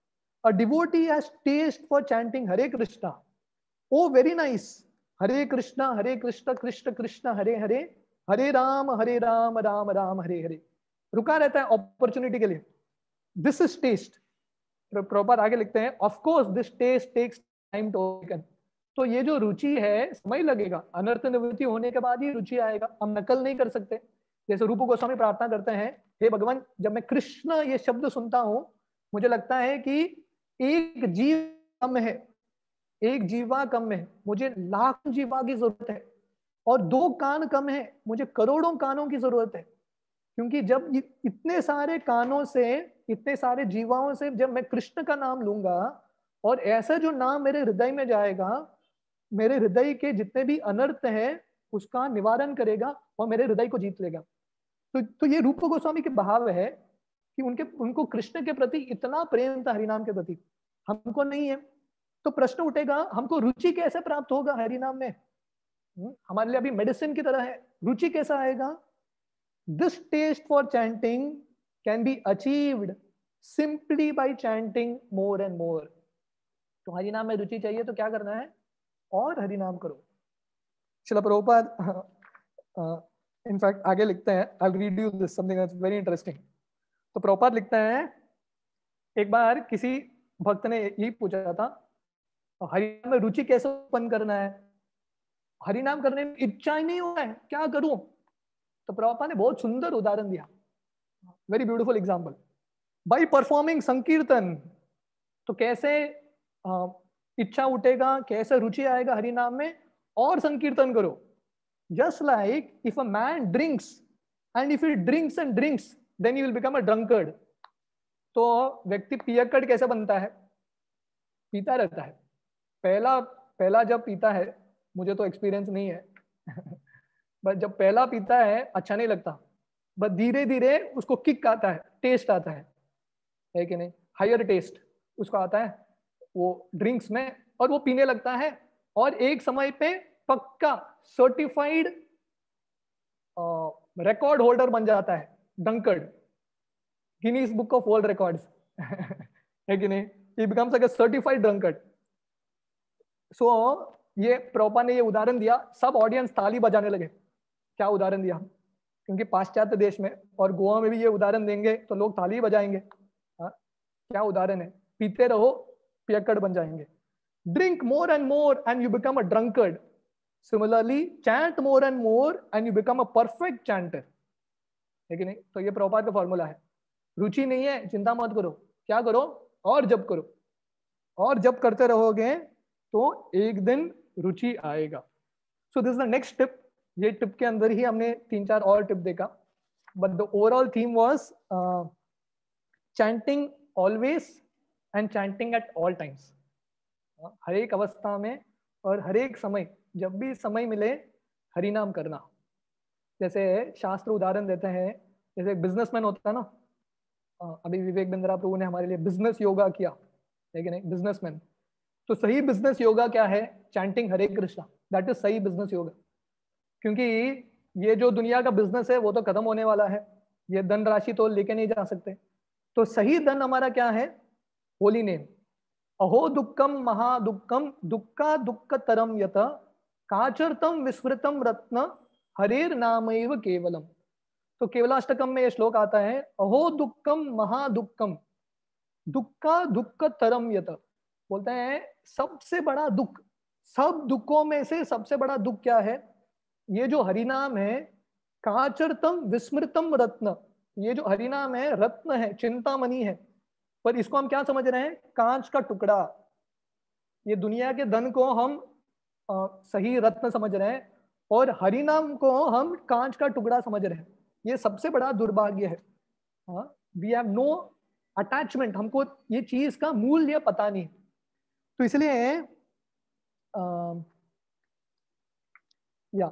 A devotee has taste for chanting Hare Krishna. Oh, very nice. Hare Krishna, Hare Krishna, Krishna Krishna, Hare Hare, Hare Ram, Hare Ram, Ram Ram, Hare Hare. रुका रहता है opportunity के लिए. This is taste. प्रॉपर आगे लिखते हैं, of course this taste takes time to awaken. तो ये जो रुचि है समय लगेगा, अनर्थ निवृत्ति होने के बाद ही रुचि आएगा. हम नकल नहीं कर सकते. जैसे रूप गोस्वामी प्रार्थना करते हैं, हे भगवान, जब मैं कृष्ण ये शब्द सुनता हूं मुझे लगता है कि एक जीव कम है, एक जीवा कम है, मुझे लाख जीवा की जरूरत है, और दो कान कम है, मुझे करोड़ों कानों की जरूरत है. क्योंकि जब इतने सारे कानों से, इतने सारे जीवाओं से जब मैं कृष्ण का नाम लूंगा, और ऐसा जो नाम मेरे हृदय में जाएगा, मेरे हृदय के जितने भी अनर्थ है उसका निवारण करेगा और मेरे हृदय को जीत लेगा. तो तो ये रूप गोस्वामी के भाव है कि उनके उनको कृष्ण के प्रति इतना प्रेम था, हरिनाम के प्रति, हमको नहीं है. तो प्रश्न उठेगा, हमको रुचि कैसे प्राप्त होगा हरिनाम में? हमारे लिए अभी मेडिसिन की तरह है, रुचि कैसा आएगा? This taste for chanting can be achieved simply by chanting more and more. तो हरिनाम में रुचि चाहिए तो क्या करना है? और हरिनाम करो. श्रील प्रभुपाद इनफैक्ट आगे लिखते हैं, I will read you this something that's very interesting. तो प्रभुपाद लिखते हैं, एक बार किसी भक्त ने यही पूछा था, हरिनाम में रुचि कैसे उत्पन्न करना है, हरिनाम करने में इच्छा ही नहीं हो रहा है, क्या करूं? तो प्रभुपाद ने बहुत सुंदर उदाहरण दिया, very beautiful example. By performing sankirtan. तो कैसे आ, इच्छा उठेगा, कैसे रुचि आएगा हरिनाम में? और संकीर्तन करो. Just like if a man drinks and if he drinks and drinks then he will become a drunkard. तो व्यक्ति पियक्कड़ कैसे बनता है? पीता रहता है. पहला पहला जब पीता है, मुझे तो एक्सपीरियंस नहीं है बट जब पहला पीता है अच्छा नहीं लगता, बट धीरे धीरे उसको किक आता है, टेस्ट आता है, है कि नहीं? हायर टेस्ट उसको आता है वो ड्रिंक्स में, और वो पीने लगता है, और एक समय पे पक्का सर्टिफाइड रिकॉर्ड होल्डर बन जाता है, drunkard, Guinness book of world records है कि नहीं? He becomes like a certified drunkard. So ये प्रभुपा ने ये उदाहरण दिया, सब ऑडियंस ताली बजाने लगे. क्या उदाहरण दिया? क्योंकि पाश्चात्य देश में और गोवा में भी ये उदाहरण देंगे तो लोग ताली बजाएंगे. हाँ, क्या उदाहरण है? पीते रहो, पियक्कड़ बन जाएंगे. Drink more and more and you become a drunkard. Similarly chant more and more and you become a perfect chanter, है कि नहीं? तो ये प्रभुपाद का फॉर्मूला है. रुचि नहीं है, चिंता मत करो, क्या करो? और जब करो, और जब करते रहोगे तो एक दिन रुचि आएगा. So this is the next tip. ये टिप के अंदर ही हमने तीन चार और टिप देखा, but the overall theme was chanting always and chanting at all times. हर एक अवस्था में और हर एक समय, जब भी समय मिले हरिनाम करना. जैसे शास्त्र उदाहरण देते हैं, जैसे एक बिजनेसमैन होता है ना, अभी विवेक बिंद्रा प्रभु ने हमारे लिए बिजनेस योगा किया, है कि नहीं? बिजनेसमैन. तो सही बिजनेस योगा क्या है? Chanting Hare Krishna. That is सही बिजनेस योगा. क्योंकि ये जो दुनिया का बिजनेस है वो तो खत्म होने वाला है, ये धन राशि तो लेके नहीं जा सकते. तो सही धन हमारा क्या है? Holy name. अहो दुक्कम महादुक्कम दुक्का दुक्ख तरम यत काचरतम विस्मृतम रत्न हरेर नामैव केवलम. तो केवलाष्टकम में ये श्लोक आता है, अहो दुक्कम महादुक्कम दुक्का दुक्ख तरम यत. बोलते हैं सबसे बड़ा दुख, सब दुखों में से सबसे बड़ा दुख क्या है? ये जो हरिनाम है. काचरतम विस्मृतम रत्न. ये जो हरिनाम है रत्न है, चिंतामणि है, पर इसको हम क्या समझ रहे हैं? कांच का टुकड़ा. ये दुनिया के धन को हम आ, सही रत्न समझ रहे हैं, और हरिनाम को हम कांच का टुकड़ा समझ रहे हैं. ये सबसे बड़ा दुर्भाग्य है. We have no attachment. हमको ये चीज का मूल्य पता नहीं. तो इसलिए या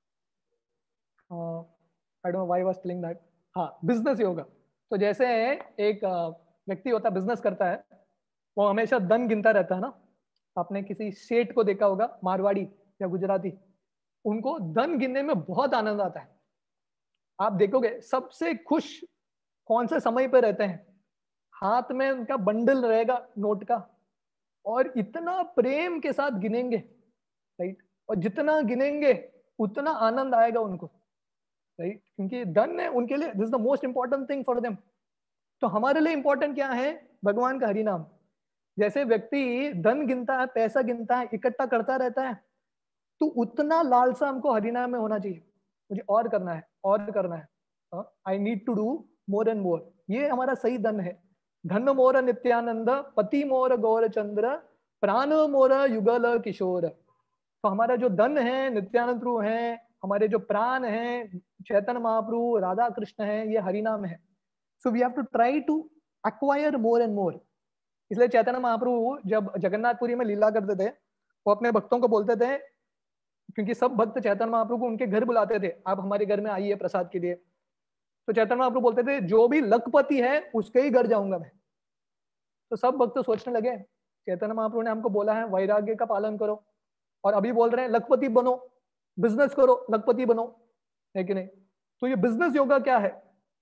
I don't know why I was telling that. हाँ, बिजनेस योगा. तो जैसे एक व्यक्ति होता है, बिजनेस करता है, वो हमेशा धन गिनता रहता है ना. आपने किसी सेठ को देखा होगा, मारवाड़ी या गुजराती, उनको धन गिनने में बहुत आनंद आता है. आप देखोगे सबसे खुश कौन से समय पे रहते हैं? हाथ में उनका बंडल रहेगा नोट का, और इतना प्रेम के साथ गिनेंगे, राइट, और जितना गिनेंगे उतना आनंद आएगा उनको, राइट, क्योंकि धन है उनके लिए, this is the most important thing for them. तो हमारे लिए इंपॉर्टेंट क्या है? भगवान का हरि नाम। जैसे व्यक्ति धन गिनता है, पैसा गिनता है, इकट्ठा करता रहता है, तो उतना लालसा हमको हरिनाम में होना चाहिए, मुझे और करना है, और करना है, I need to do more and more. ये हमारा सही धन है। धन मोर नित्यानंद, पति मोर गौर चंद्र, प्राण मोर युगल किशोर। तो हमारा जो धन है नित्यानंद प्रभु है, हमारे जो प्राण है चैतन्य महाप्रभु, राधा कृष्ण है, ये हरिनाम है। So we have to try to acquire more and more. इसलिए चैतन्य महाप्रभु जब जगन्नाथपुरी में लीला करते थे, वो अपने भक्तों को बोलते थे, क्योंकि सब भक्त चैतन्य महाप्रभु को उनके घर बुलाते थे, आप हमारे घर में आइए प्रसाद के लिए। तो चैतन्य महाप्रभु बोलते थे जो भी लखपति है उसके ही घर जाऊंगा मैं। तो सब भक्त सोचने लगे चैतन्य महाप्रभु ने हमको बोला है वैराग्य का पालन करो, और अभी बोल रहे हैं लखपति बनो, बिजनेस करो, लखपति बनो, है कि नहीं? तो ये बिजनेस योगा क्या है?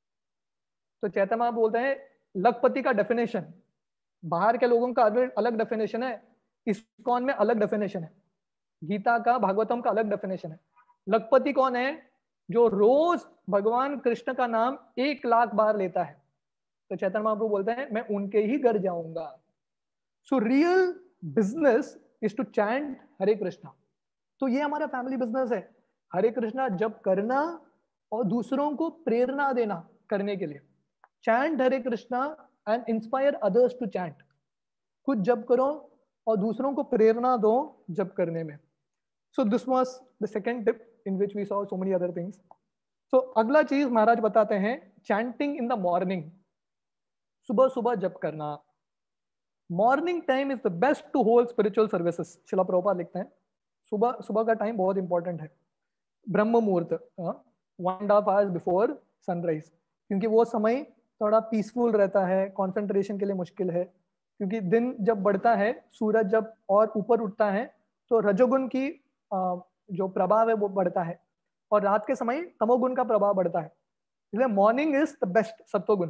तो चैतन्य महाप्रभु बोलते हैं लखपति का डेफिनेशन बाहर के लोगों का अलग डेफिनेशन है, इस्कॉन में अलग डेफिनेशन है, गीता का, भागवतम का अलग डेफिनेशन है। लखपति कौन है? जो रोज भगवान कृष्ण का नाम एक लाख बार लेता है। तो चैतन्य महाप्रभु बोलते हैं मैं उनके ही घर जाऊंगा। So real business is to chant Hare Krishna. तो ये हमारा फैमिली बिजनेस है, हरे कृष्णा जप करना और दूसरों को प्रेरणा देना करने के लिए। Chant Hare Krishna and inspire others to chant. खुद जप करो और दूसरों को प्रेरणा दो जप करने में। So this was the second tip in which we saw so many other things. So अगला चीज महाराज बताते हैं, चैंटिंग इन द मॉर्निंग, सुबह सुबह जप करना। Morning time is the best to hold spiritual services. Srila Prabhupada लिखते हैं सुबह सुबह का टाइम बहुत इंपॉर्टेंट है, ब्रह्म मुहूर्त, one and half hours before sunrise, क्योंकि वो समय थोड़ा पीसफुल रहता है, कंसंट्रेशन के लिए मुश्किल है, क्योंकि दिन जब बढ़ता है, सूरज जब और ऊपर उठता है, तो रजोगुण की जो प्रभाव है वो बढ़ता है, और रात के समय तमोगुण का प्रभाव बढ़ता है। इसलिए मॉर्निंग इज द बेस्ट सत्वगुण।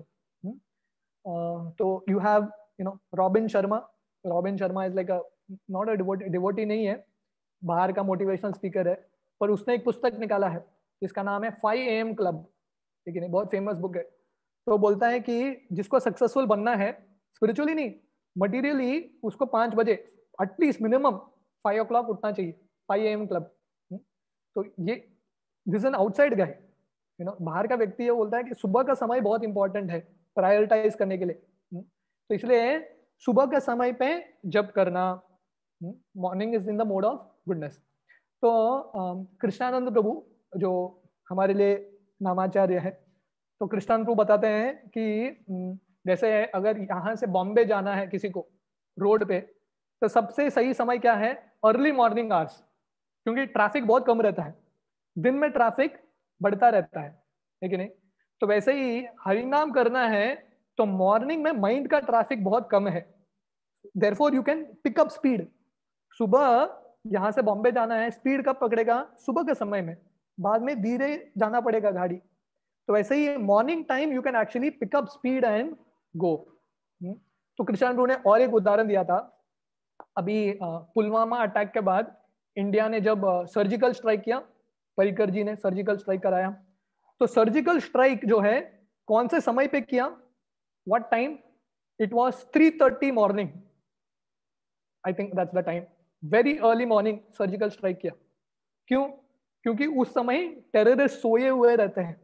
तो you have you know Robin Sharma. Robin Sharma is like a not a devotee, devotee नहीं है, बाहर का मोटिवेशनल स्पीकर है, पर उसने एक पुस्तक निकाला है जिसका नाम है फाइव ए एम क्लब, ठीक है, बहुत फेमस बुक है। तो बोलता है कि जिसको सक्सेसफुल बनना है, स्पिरिचुअली नहीं मटीरियली, उसको पाँच बजे at least minimum five o'clock उठना चाहिए, फाइव ए एम क्लब। तो ये this an outside guy, you know, बाहर का व्यक्ति ये बोलता है कि सुबह का समय बहुत इंपॉर्टेंट है प्रायोरिटाइज करने के लिए। तो इसलिए सुबह के समय पे जप करना, morning is in the mode of goodness. तो कृष्णानंद प्रभु जो हमारे लिए नामाचार्य है, तो कृष्णानंद प्रभु बताते हैं कि जैसे अगर यहाँ से बॉम्बे जाना है किसी को रोड पे, तो सबसे सही समय क्या है? अर्ली मॉर्निंग आवर्स, क्योंकि ट्रैफिक बहुत कम रहता है, दिन में ट्रैफिक बढ़ता रहता है, है कि नहीं? तो वैसे ही हरिनाम करना है तो मॉर्निंग में माइंड का ट्रैफिक बहुत कम है, therefore you can pick up speed. सुबह यहाँ से बॉम्बे जाना है, स्पीड कब पकड़ेगा? सुबह के समय में, बाद में धीरे जाना पड़ेगा गाड़ी। तो वैसे ही morning time you can actually pick up speed and go. तो कृष्ण प्रभु ने और एक उदाहरण दिया था, अभी पुलवामा अटैक के बाद इंडिया ने जब सर्जिकल स्ट्राइक किया, पर्रिकर जी ने सर्जिकल स्ट्राइक कराया, तो सर्जिकल स्ट्राइक जो है कौन से समय पे किया? What time? It was three thirty morning, I think that's the time, very early morning surgical strike किया। क्यों? क्योंकि उस समय टेररिस्ट सोए हुए रहते हैं,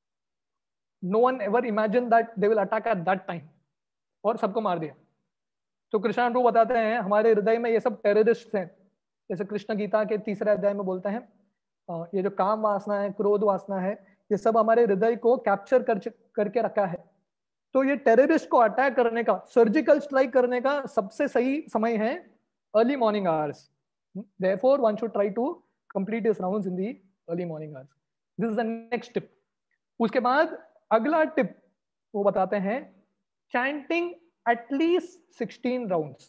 no one ever imagine that they will attack at that time, और सबको मार दिया। तो कृष्ण प्रभु बताते हैं हमारे हृदय में ये सब टेररिस्ट हैं, जैसे कृष्ण गीता के तीसरे अध्याय में बोलते हैं, ये जो काम वासना है, क्रोध वासना है, ये सब हमारे हृदय को कैप्चर कर करके रखा है। तो ये टेररिस्ट को अटैक करने का, सर्जिकल स्ट्राइक करने का सबसे सही समय है early morning hours. Therefore one should try to complete his rounds in the early morning hours. This is the next tip. उसके बाद अगला टिप वो बताते हैं, चैंटिंग एटलीस्ट सिक्सटीन राउंड्स।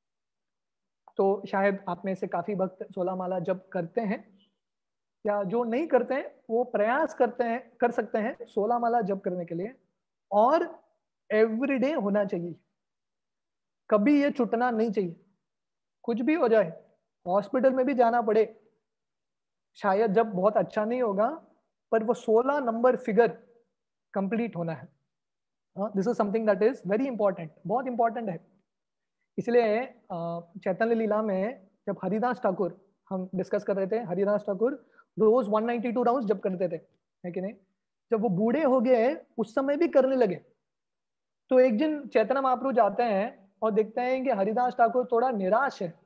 तो शायद आप में से काफी भक्त सोलह माला जप करते हैं, या जो नहीं करते हैं वो प्रयास करते हैं, कर सकते हैं सोलह माला जप करने के लिए। और एवरीडे होना चाहिए, कभी ये छूटना नहीं चाहिए। कुछ भी हो जाए, हॉस्पिटल में भी जाना पड़े, शायद जब बहुत अच्छा नहीं होगा, पर वो सोलह नंबर फिगर कंप्लीट होना है। This is something that is very important, बहुत इंपॉर्टेंट है। इसलिए चैतन्य लीला में जब हरिदास ठाकुर, हम डिस्कस कर रहे थे, हरिदास ठाकुर रोज एक सौ बानवे राउंड्स जब करते थे, है कि नहीं? जब वो बूढ़े हो गए उस समय भी करने लगे, तो एक दिन चैतन्य महाप्रभु जाते हैं और देखते हैं कि हरिदास ठाकुर थोड़ा निराश है,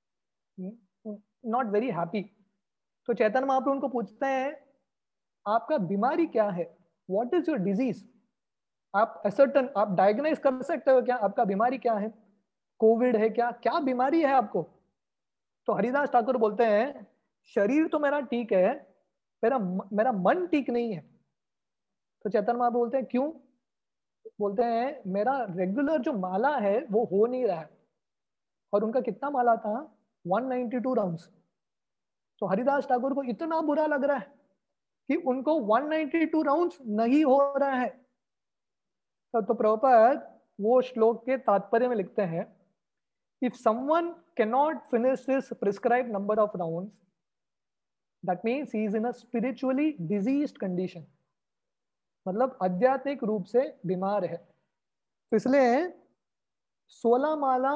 नॉट वेरी हैप्पी। तो चैतन्य महाप्रभु उनको पूछते हैं, आपका बीमारी क्या है? What is your disease? आप असर्टन, आप डायग्नाइज कर सकते हो क्या आपका बीमारी क्या है? कोविड है क्या? क्या बीमारी है आपको? तो हरिदास ठाकुर बोलते हैं, शरीर तो मेरा ठीक है, मेरा मेरा मन ठीक नहीं है। तो चैतन्य महाप्रभु बोलते हैं, क्यों? बोलते हैं, मेरा रेगुलर जो माला है वो हो नहीं रहा है। और उनका कितना माला था? एक सौ बानवे राउंड्स। तो हरिदास ठाकुर को इतना बुरा लग रहा है कि उनको एक सौ बानवे राउंड्स नहीं हो रहा है। तो, तो प्रभुपाद वो श्लोक के तात्पर्य में लिखते हैं, if someone cannot finish his prescribed number of rounds, that means he is in a spiritually diseased condition, मतलब आध्यात्मिक रूप से बीमार है। तो इसलिए सोलह माला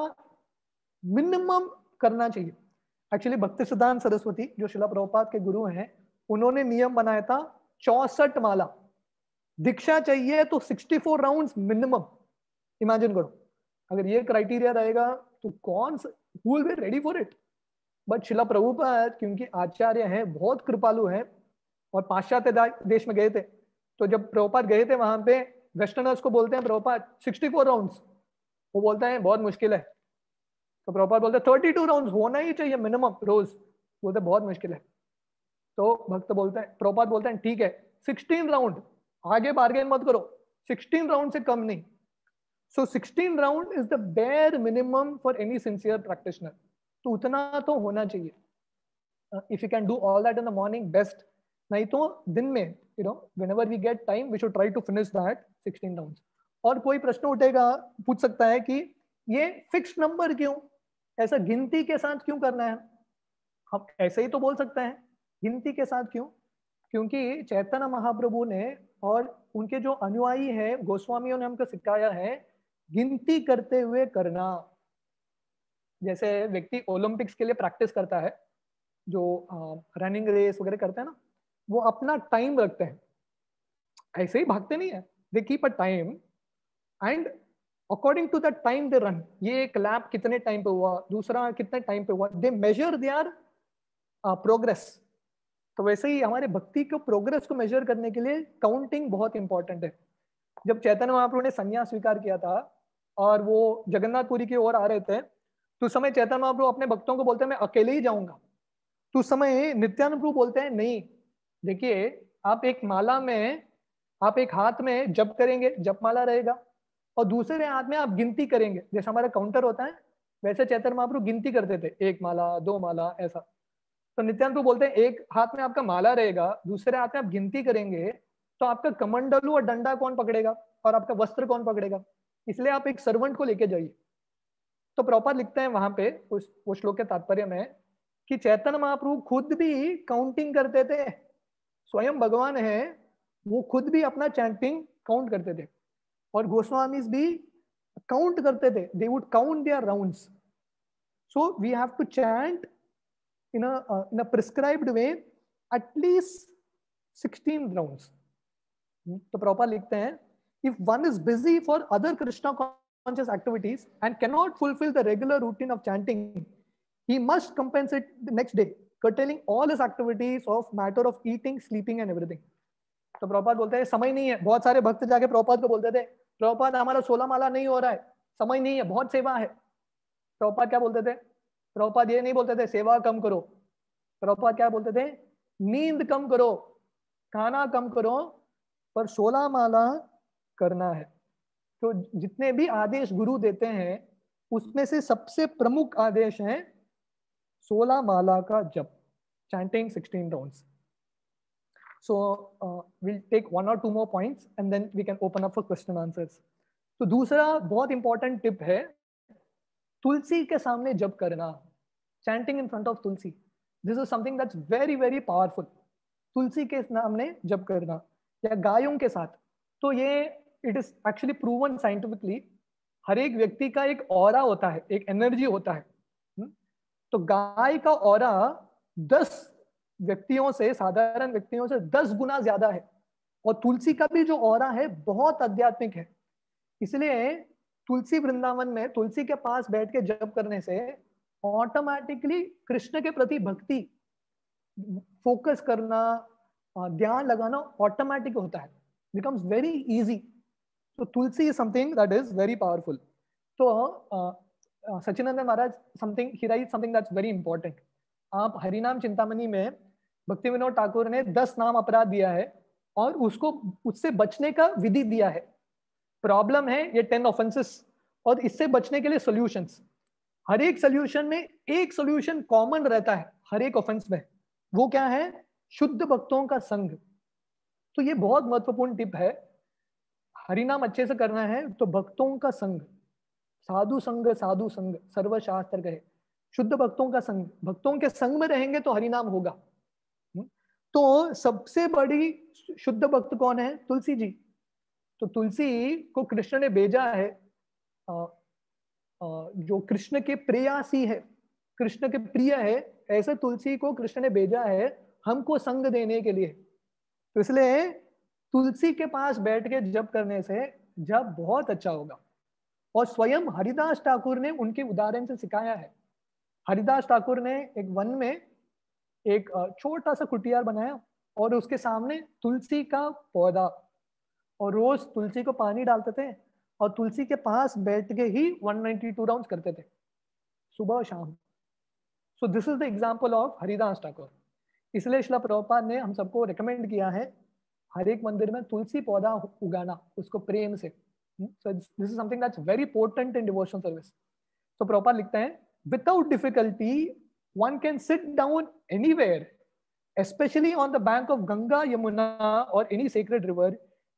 मिनिमम करना चाहिए। एक्चुअली भक्ति सिद्धांत सरस्वती जो शिला प्रभुपाद के गुरु हैं, उन्होंने नियम बनाया था चौसठ माला। दीक्षा चाहिए तो चौंसठ राउंड्स मिनिमम। इमेजिन करो, अगर ये क्राइटेरिया रहेगा तो कौन who will be ready for it? But Srila Prabhupada क्योंकि आचार्य हैं, बहुत कृपालु हैं, और पाश्चात्य देश में गए थे, तो जब प्रभुपाद गए थे वहां पे वेस्टर्नर्स को बोलते हैं प्रभुपाद चौंसठ राउंड्स, वो बोलता है बहुत मुश्किल है। तो प्रभुपाद बोलते हैं बत्तीस राउंड्स होना ही चाहिए मिनिमम रोज, बोलते बहुत मुश्किल है। तो भक्त बोलते हैं, प्रभुपाद बोलते हैं ठीक है सोलह राउंड, आगे बार्गेन मत करो, सोलह राउंड से कम नहीं। सो सोलह round is the bare minimum for any sincere practitioner. तो उतना तो होना चाहिए। If you can do all that in the morning best, नहीं तो दिन में, you know, whenever we get time we should try to finish that सोलह राउंड्स। और कोई प्रश्न उठेगा, पूछ सकता है कि ये फिक्स नंबर क्यों, ऐसा गिनती के साथ क्यों करना है? हम ऐसे ही तो बोल सकते हैं, गिनती के साथ क्यों? क्योंकि चैतन्य महाप्रभु ने और उनके जो अनुयायी हैं गोस्वामियों ने हमको सिखाया है गिनती करते हुए करना। जैसे व्यक्ति ओलंपिक्स के लिए प्रैक्टिस करता है, जो रनिंग रेस वगैरह करते हैं ना, वो अपना टाइम रखते हैं, ऐसे ही भागते नहीं है, they keep a time and according to the time they run. ये एक लैप कितने टाइम पे हुआ, दूसरा कितने टाइम पे हुआ, दे मेजर देयर प्रोग्रेस। तो वैसे ही हमारे भक्ति को प्रोग्रेस को मेजर करने के लिए काउंटिंग बहुत इंपॉर्टेंट है। जब चैतन्य महाप्रभु ने संन्यास स्वीकार किया था और वो जगन्नाथपुरी की ओर आ रहे थे, तो उस समय चैतन्य महाप्रभु अपने भक्तों को बोलते हैं मैं अकेले ही जाऊंगा। तो उस समय नित्यानंद प्रभु बोलते हैं नहीं, देखिए आप एक माला में, आप एक हाथ में जप करेंगे, जप माला रहेगा, और दूसरे हाथ में आप गिनती करेंगे, जैसे हमारा काउंटर होता है वैसे चैतन्य महाप्रभु गिनती करते थे, एक माला, दो माला, ऐसा। तो नित्यानंद प्रभु बोलते हैं एक हाथ में आपका माला रहेगा, दूसरे हाथ में आप गिनती करेंगे, तो आपका कमंडलू और डंडा कौन पकड़ेगा और आपका वस्त्र कौन पकड़ेगा? इसलिए आप एक सर्वेंट को लेके जाइए। तो प्रभुपाद लिखते हैं वहां पे उस वो श्लोक के तात्पर्य में कि चैतन्य महाप्रभु खुद भी काउंटिंग करते थे, स्वयं भगवान है, वो खुद भी अपना चैंटिंग काउंट करते थे, और गोस्वामीज भी काउंट करते थे, they would count their rounds. So we have to chant in a uh, in a prescribed way at least sixteen rounds. तो प्रभुपाद लिखते हैं, if one is busy for other Krishna conscious activities and cannot fulfill the regular routine of chanting, he must compensate the next day, curtailing all his activities of matter of eating, sleeping and everything. तो प्रभुपाद बोलते हैं समय नहीं है। बहुत सारे भक्त जाके प्रभुपाद को बोलते थे, प्रभुपाद हमारा सोलह माला नहीं हो रहा है, समय नहीं है, बहुत सेवा है। प्रभुपाद क्या बोलते थे? प्रभुपाद ये नहीं बोलते थे सेवा कम करो, प्रभुपाद क्या बोलते थे? नींद कम करो, खाना कम करो, पर सोलह माला करना है। तो जितने भी आदेश गुरु देते हैं उसमें से सबसे प्रमुख आदेश है सोलह माला का जप, chanting sixteen rounds. So uh, we'll take one or two more points and then we can open up for question answers. तो दूसरा बहुत इंपॉर्टेंट टिप है तुलसी के सामने जप करना, chanting in front of tulsi. This is something that's very very powerful. तुलसी के सामने जप करना या गायों के साथ, तो ये it is actually proven scientifically. हर एक व्यक्ति का एक ऑरा होता है, एक एनर्जी होता है। हुँ? तो गाय का ऑरा दस व्यक्तियों से, साधारण व्यक्तियों से दस गुना ज्यादा है। और तुलसी का भी जो ऑरा है बहुत आध्यात्मिक है। इसलिए तुलसी वृंदावन में तुलसी के पास बैठ के जप करने से ऑटोमेटिकली कृष्ण के प्रति भक्ति, फोकस करना, ध्यान लगाना ऑटोमेटिक होता है, बिकम्स वेरी इजी। तो tulsi is something that is very powerful. तो Sachinandan Maharaj something he right something that's very important. आप हरिनाम चिंतामणि में भक्ति विनोद ठाकुर ने दस नाम अपराध दिया है और उसको उससे बचने का विधि दिया है। प्रॉब्लम है ये टेन ऑफेंसेस और इससे बचने के लिए सॉल्यूशंस। हर एक सॉल्यूशन में एक सॉल्यूशन कॉमन रहता है हर एक ऑफेंस में, वो क्या है? शुद्ध भक्तों का संग। तो ये बहुत महत्वपूर्ण टिप है। हरिनाम अच्छे से करना है तो भक्तों का संग, साधु संग साधु संग सर्वशास्त्र कहे, शुद्ध भक्तों का संग, भक्तों के संग में रहेंगे तो हरिनाम होगा। तो सबसे बड़ी शुद्ध भक्त कौन है? तुलसी जी। तो तुलसी को कृष्ण ने भेजा है, आ, आ, जो कृष्ण के प्रेयासी है, कृष्ण के प्रिय है, ऐसे तुलसी को कृष्ण ने भेजा है हमको संग देने के लिए। तो इसलिए तुलसी के पास बैठ के जप करने से जप बहुत अच्छा होगा। और स्वयं हरिदास ठाकुर ने उनके उदाहरण से सिखाया है। हरिदास ठाकुर ने एक वन में एक छोटा सा कुटियार बनाया और उसके सामने तुलसी का पौधा, और रोज तुलसी को पानी डालते थे और तुलसी के पास बैठ के ही एक सौ बानवे राउंड्स करते थे सुबह और शाम। So this is the example of Haridas Thakur. इसलिए श्रील प्रभुपाद ने हम सबको रिकमेंड किया है हर एक मंदिर में तुलसी पौधा उगाना, उसको प्रेम से। So this is something that's very important in devotional service. तो प्रभुपाद लिखते हैं, without difficulty one can sit down anywhere, especially on the bank of Ganga, Yamuna or any sacred river,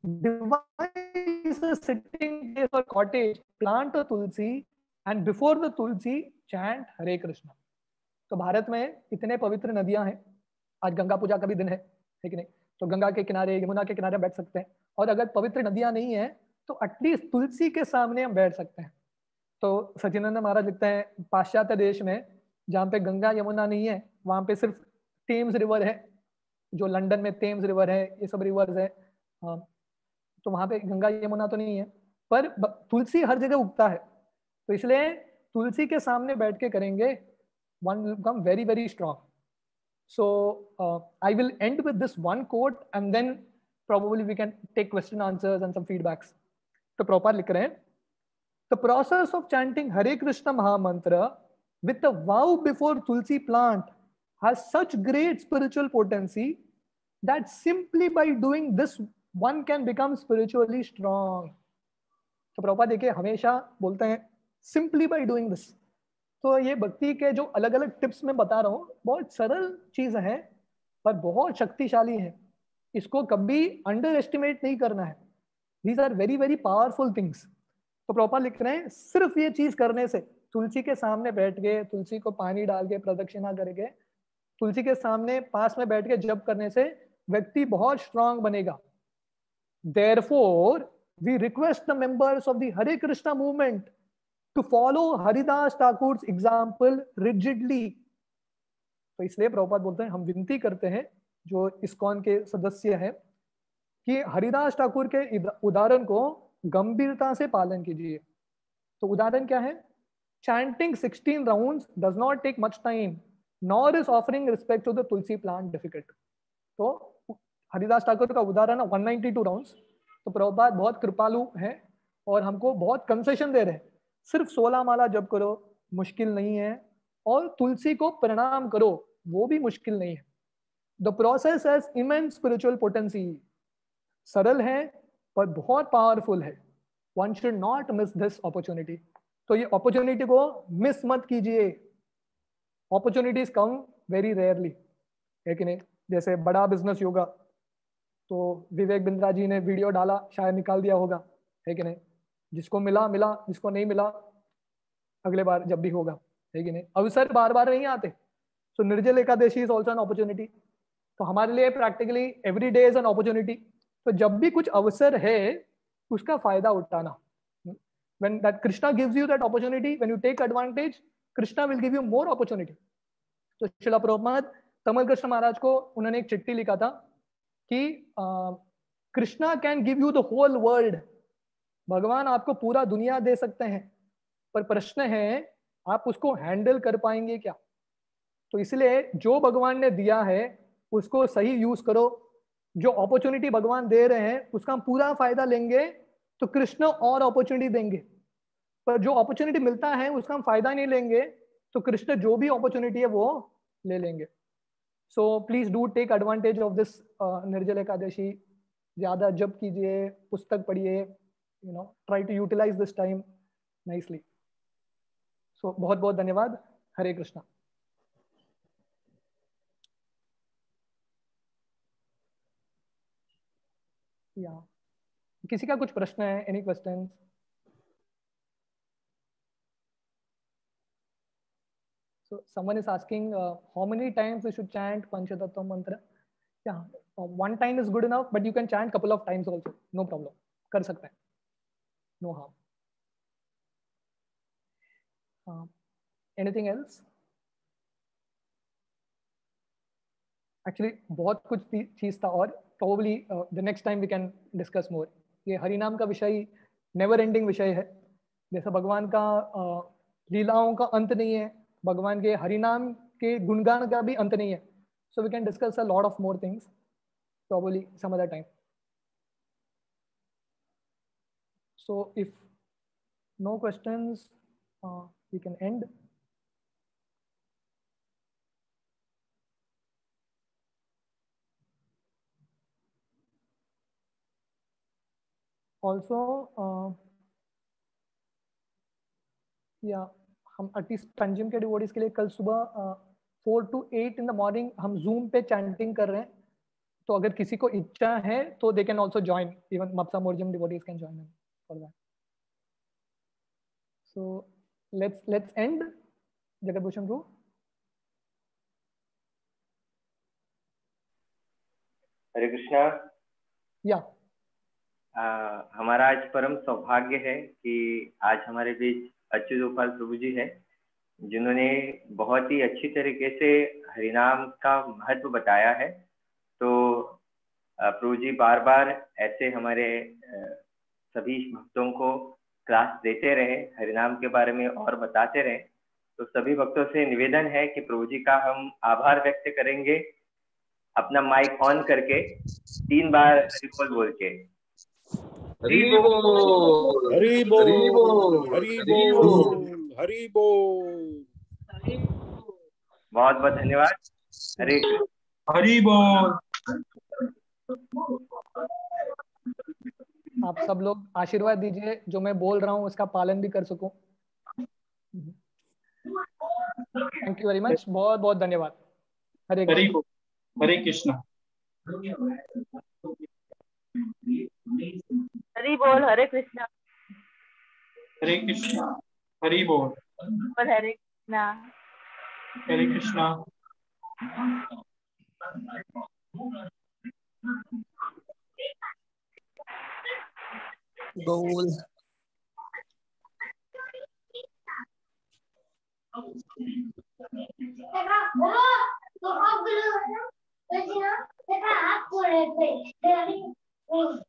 devise a sitting place or cottage, plant a tulsi and before the tulsi chant Hare Krishna. तो भारत में इतने पवित्र नदियां हैं, आज गंगा पूजा का भी दिन है, ठीक नहीं? तो गंगा के किनारे, यमुना के किनारे बैठ सकते हैं। और अगर पवित्र नदियां नहीं है तो एटलीस्ट तुलसी के सामने हम बैठ सकते हैं। तो सचिनंद महाराज लिखते हैं, पाश्चात्य देश में जहाँ पे गंगा यमुना नहीं है वहां पे सिर्फ टेम्स रिवर है, जो लंदन में टेम्स रिवर है, ये सब रिवर्स है। हाँ, तो वहां पे गंगा यमुना तो नहीं है, पर तुलसी हर जगह उगता है। तो इसलिए तुलसी के सामने बैठ के करेंगे, one will become very very strong. So I will end with this one quote and then probably we can take question answers and some feedbacks. तो प्रॉपर लिख रहे हैं, the process of chanting Hare Krishna Mahamantra with the vow before Tulsi plant has such great spiritual potency that simply by doing this one can become spiritually strong. तो प्रभुपाद देखिए हमेशा बोलते हैं simply by doing this। तो ये भक्ति के जो अलग अलग टिप्स मैं बता रहा हूँ बहुत सरल चीज है पर बहुत शक्तिशाली है, इसको कभी अंडर एस्टिमेट नहीं करना है। These are very very powerful things. तो प्रॉपर लिख रहे हैं, सिर्फ ये चीज करने से, तुलसी के सामने बैठ के, तुलसी को पानी डाल के, प्रदक्षिणा करके, तुलसी के सामने पास में बैठ के जप करने से व्यक्ति बहुत स्ट्रांग बनेगा। Therefore, we request the members of the Hare Krishna movement to follow Haridas Thakur's example rigidly. तो इसलिए प्रभुपाद बोलते हैं, हम विनती करते हैं जो इस्कॉन के सदस्य हैं कि हरिदास ठाकुर के उदाहरण को गंभीरता से पालन कीजिए। तो उदाहरण क्या है? Chanting sixteen rounds does not take much time, nor is offering respect to the tulsi plant difficult. तो हरिदास ठाकुर का उदाहरण है एक सौ बानवे राउंड्स। तो प्रभुपाद बहुत कृपालु हैं और हमको बहुत कंसेशन दे रहे हैं, सिर्फ सोलह माला जप करो, मुश्किल नहीं है, और तुलसी को प्रणाम करो, वो भी मुश्किल नहीं है। The process has immense spiritual potency. सरल है पर बहुत पावरफुल है। One should not miss this opportunity. तो ये अपॉर्चुनिटी को मिस मत कीजिए। अपॉर्चुनिटीज कम वेरी रेयरली, है कि नहीं? जैसे बड़ा बिजनेस योगा, तो विवेक बिंद्रा जी ने वीडियो डाला, शायद निकाल दिया होगा, है कि नहीं? जिसको मिला मिला, जिसको नहीं मिला अगले बार जब भी होगा, है कि नहीं? अवसर बार बार नहीं आते। So Nirjala Ekadashi is also an opportunity. तो हमारे लिए practically every day is an opportunity. तो जब भी कुछ अवसर है उसका फायदा उठाना। When that Krishna gives you that opportunity, when you take advantage, Krishna will give you more opportunity. तो शिला प्रभुपाद तमल कृष्ण महाराज को उन्होंने एक चिट्ठी लिखा था कि Krishna can give you the whole world. भगवान आपको पूरा दुनिया दे सकते हैं, पर प्रश्न है आप उसको हैंडल कर पाएंगे क्या? तो इसलिए जो भगवान ने दिया है उसको सही यूज करो। जो अपॉर्चुनिटी भगवान दे रहे हैं उसका हम पूरा फायदा लेंगे तो कृष्ण और अपॉर्चुनिटी देंगे। पर जो अपॉर्चुनिटी मिलता है उसका हम फायदा नहीं लेंगे तो कृष्ण जो भी अपॉर्चुनिटी है वो ले लेंगे। So please do take advantage of this Nirjala Ekadashi. ज्यादा जप कीजिए, पुस्तक पढ़िए, you know, try to utilize this time nicely. So बहुत बहुत धन्यवाद। हरे कृष्णा। या किसी का कुछ प्रश्न है? Any questions? So someone is asking uh, how many times we should chant Panchatattva mantra? Yeah, uh, one time is good enough, but you can chant couple of times also. No problem. कर सकते हैं. No harm. Uh, anything else? Actually बहुत कुछ चीज था और probably uh, the next time we can discuss more. ये हरिनाम का विषय never ending विषय है। जैसा भगवान का uh, लीलाओं का अंत नहीं है, भगवान के हरिनाम के गुणगान का भी अंत नहीं है। So we can discuss a lot of more things probably some other time. So if no questions, uh, we can end. Also, uh, yeah, हम एटलीस्ट पंजिम के डिवोटीज के लिए कल सुबह four to eight in the morning हम Zoom पे chanting कर रहे हैं। तो अगर किसी को इच्छा है तो they can also join, even Mapusa Morjim devotees can join for that. So let's let's end. Jagatbhushan bro. Hare Krishna. या हमारा आज परम सौभाग्य है कि आज हमारे बीच अच्युत गोपाल प्रभु जी है, जिन्होंने बहुत ही अच्छी तरीके से हरिनाम का महत्व बताया है। तो प्रभु जी बार बार ऐसे हमारे सभी भक्तों को क्लास देते रहे, हरिनाम के बारे में और बताते रहे। तो सभी भक्तों से निवेदन है कि प्रभु जी का हम आभार व्यक्त करेंगे अपना माइक ऑन करके तीन बार हरि बोल बोल के। हरि बोल, हरि बोल, हरि बोल, हरि बोल। बहुत बहुत धन्यवाद। हरे हरि बोल। आप सब लोग आशीर्वाद दीजिए जो मैं बोल रहा हूँ उसका पालन भी कर सकूं। Thank you very much. बहुत बहुत धन्यवाद। हरे कृष्ण। हरे कृष्णा। हरि बोल। हरे कृष्णा। हरे कृष्णा। हरि बोल। हरे कृष्णा। हरे कृष्णा। बोल। देखा आप बोल रहे थे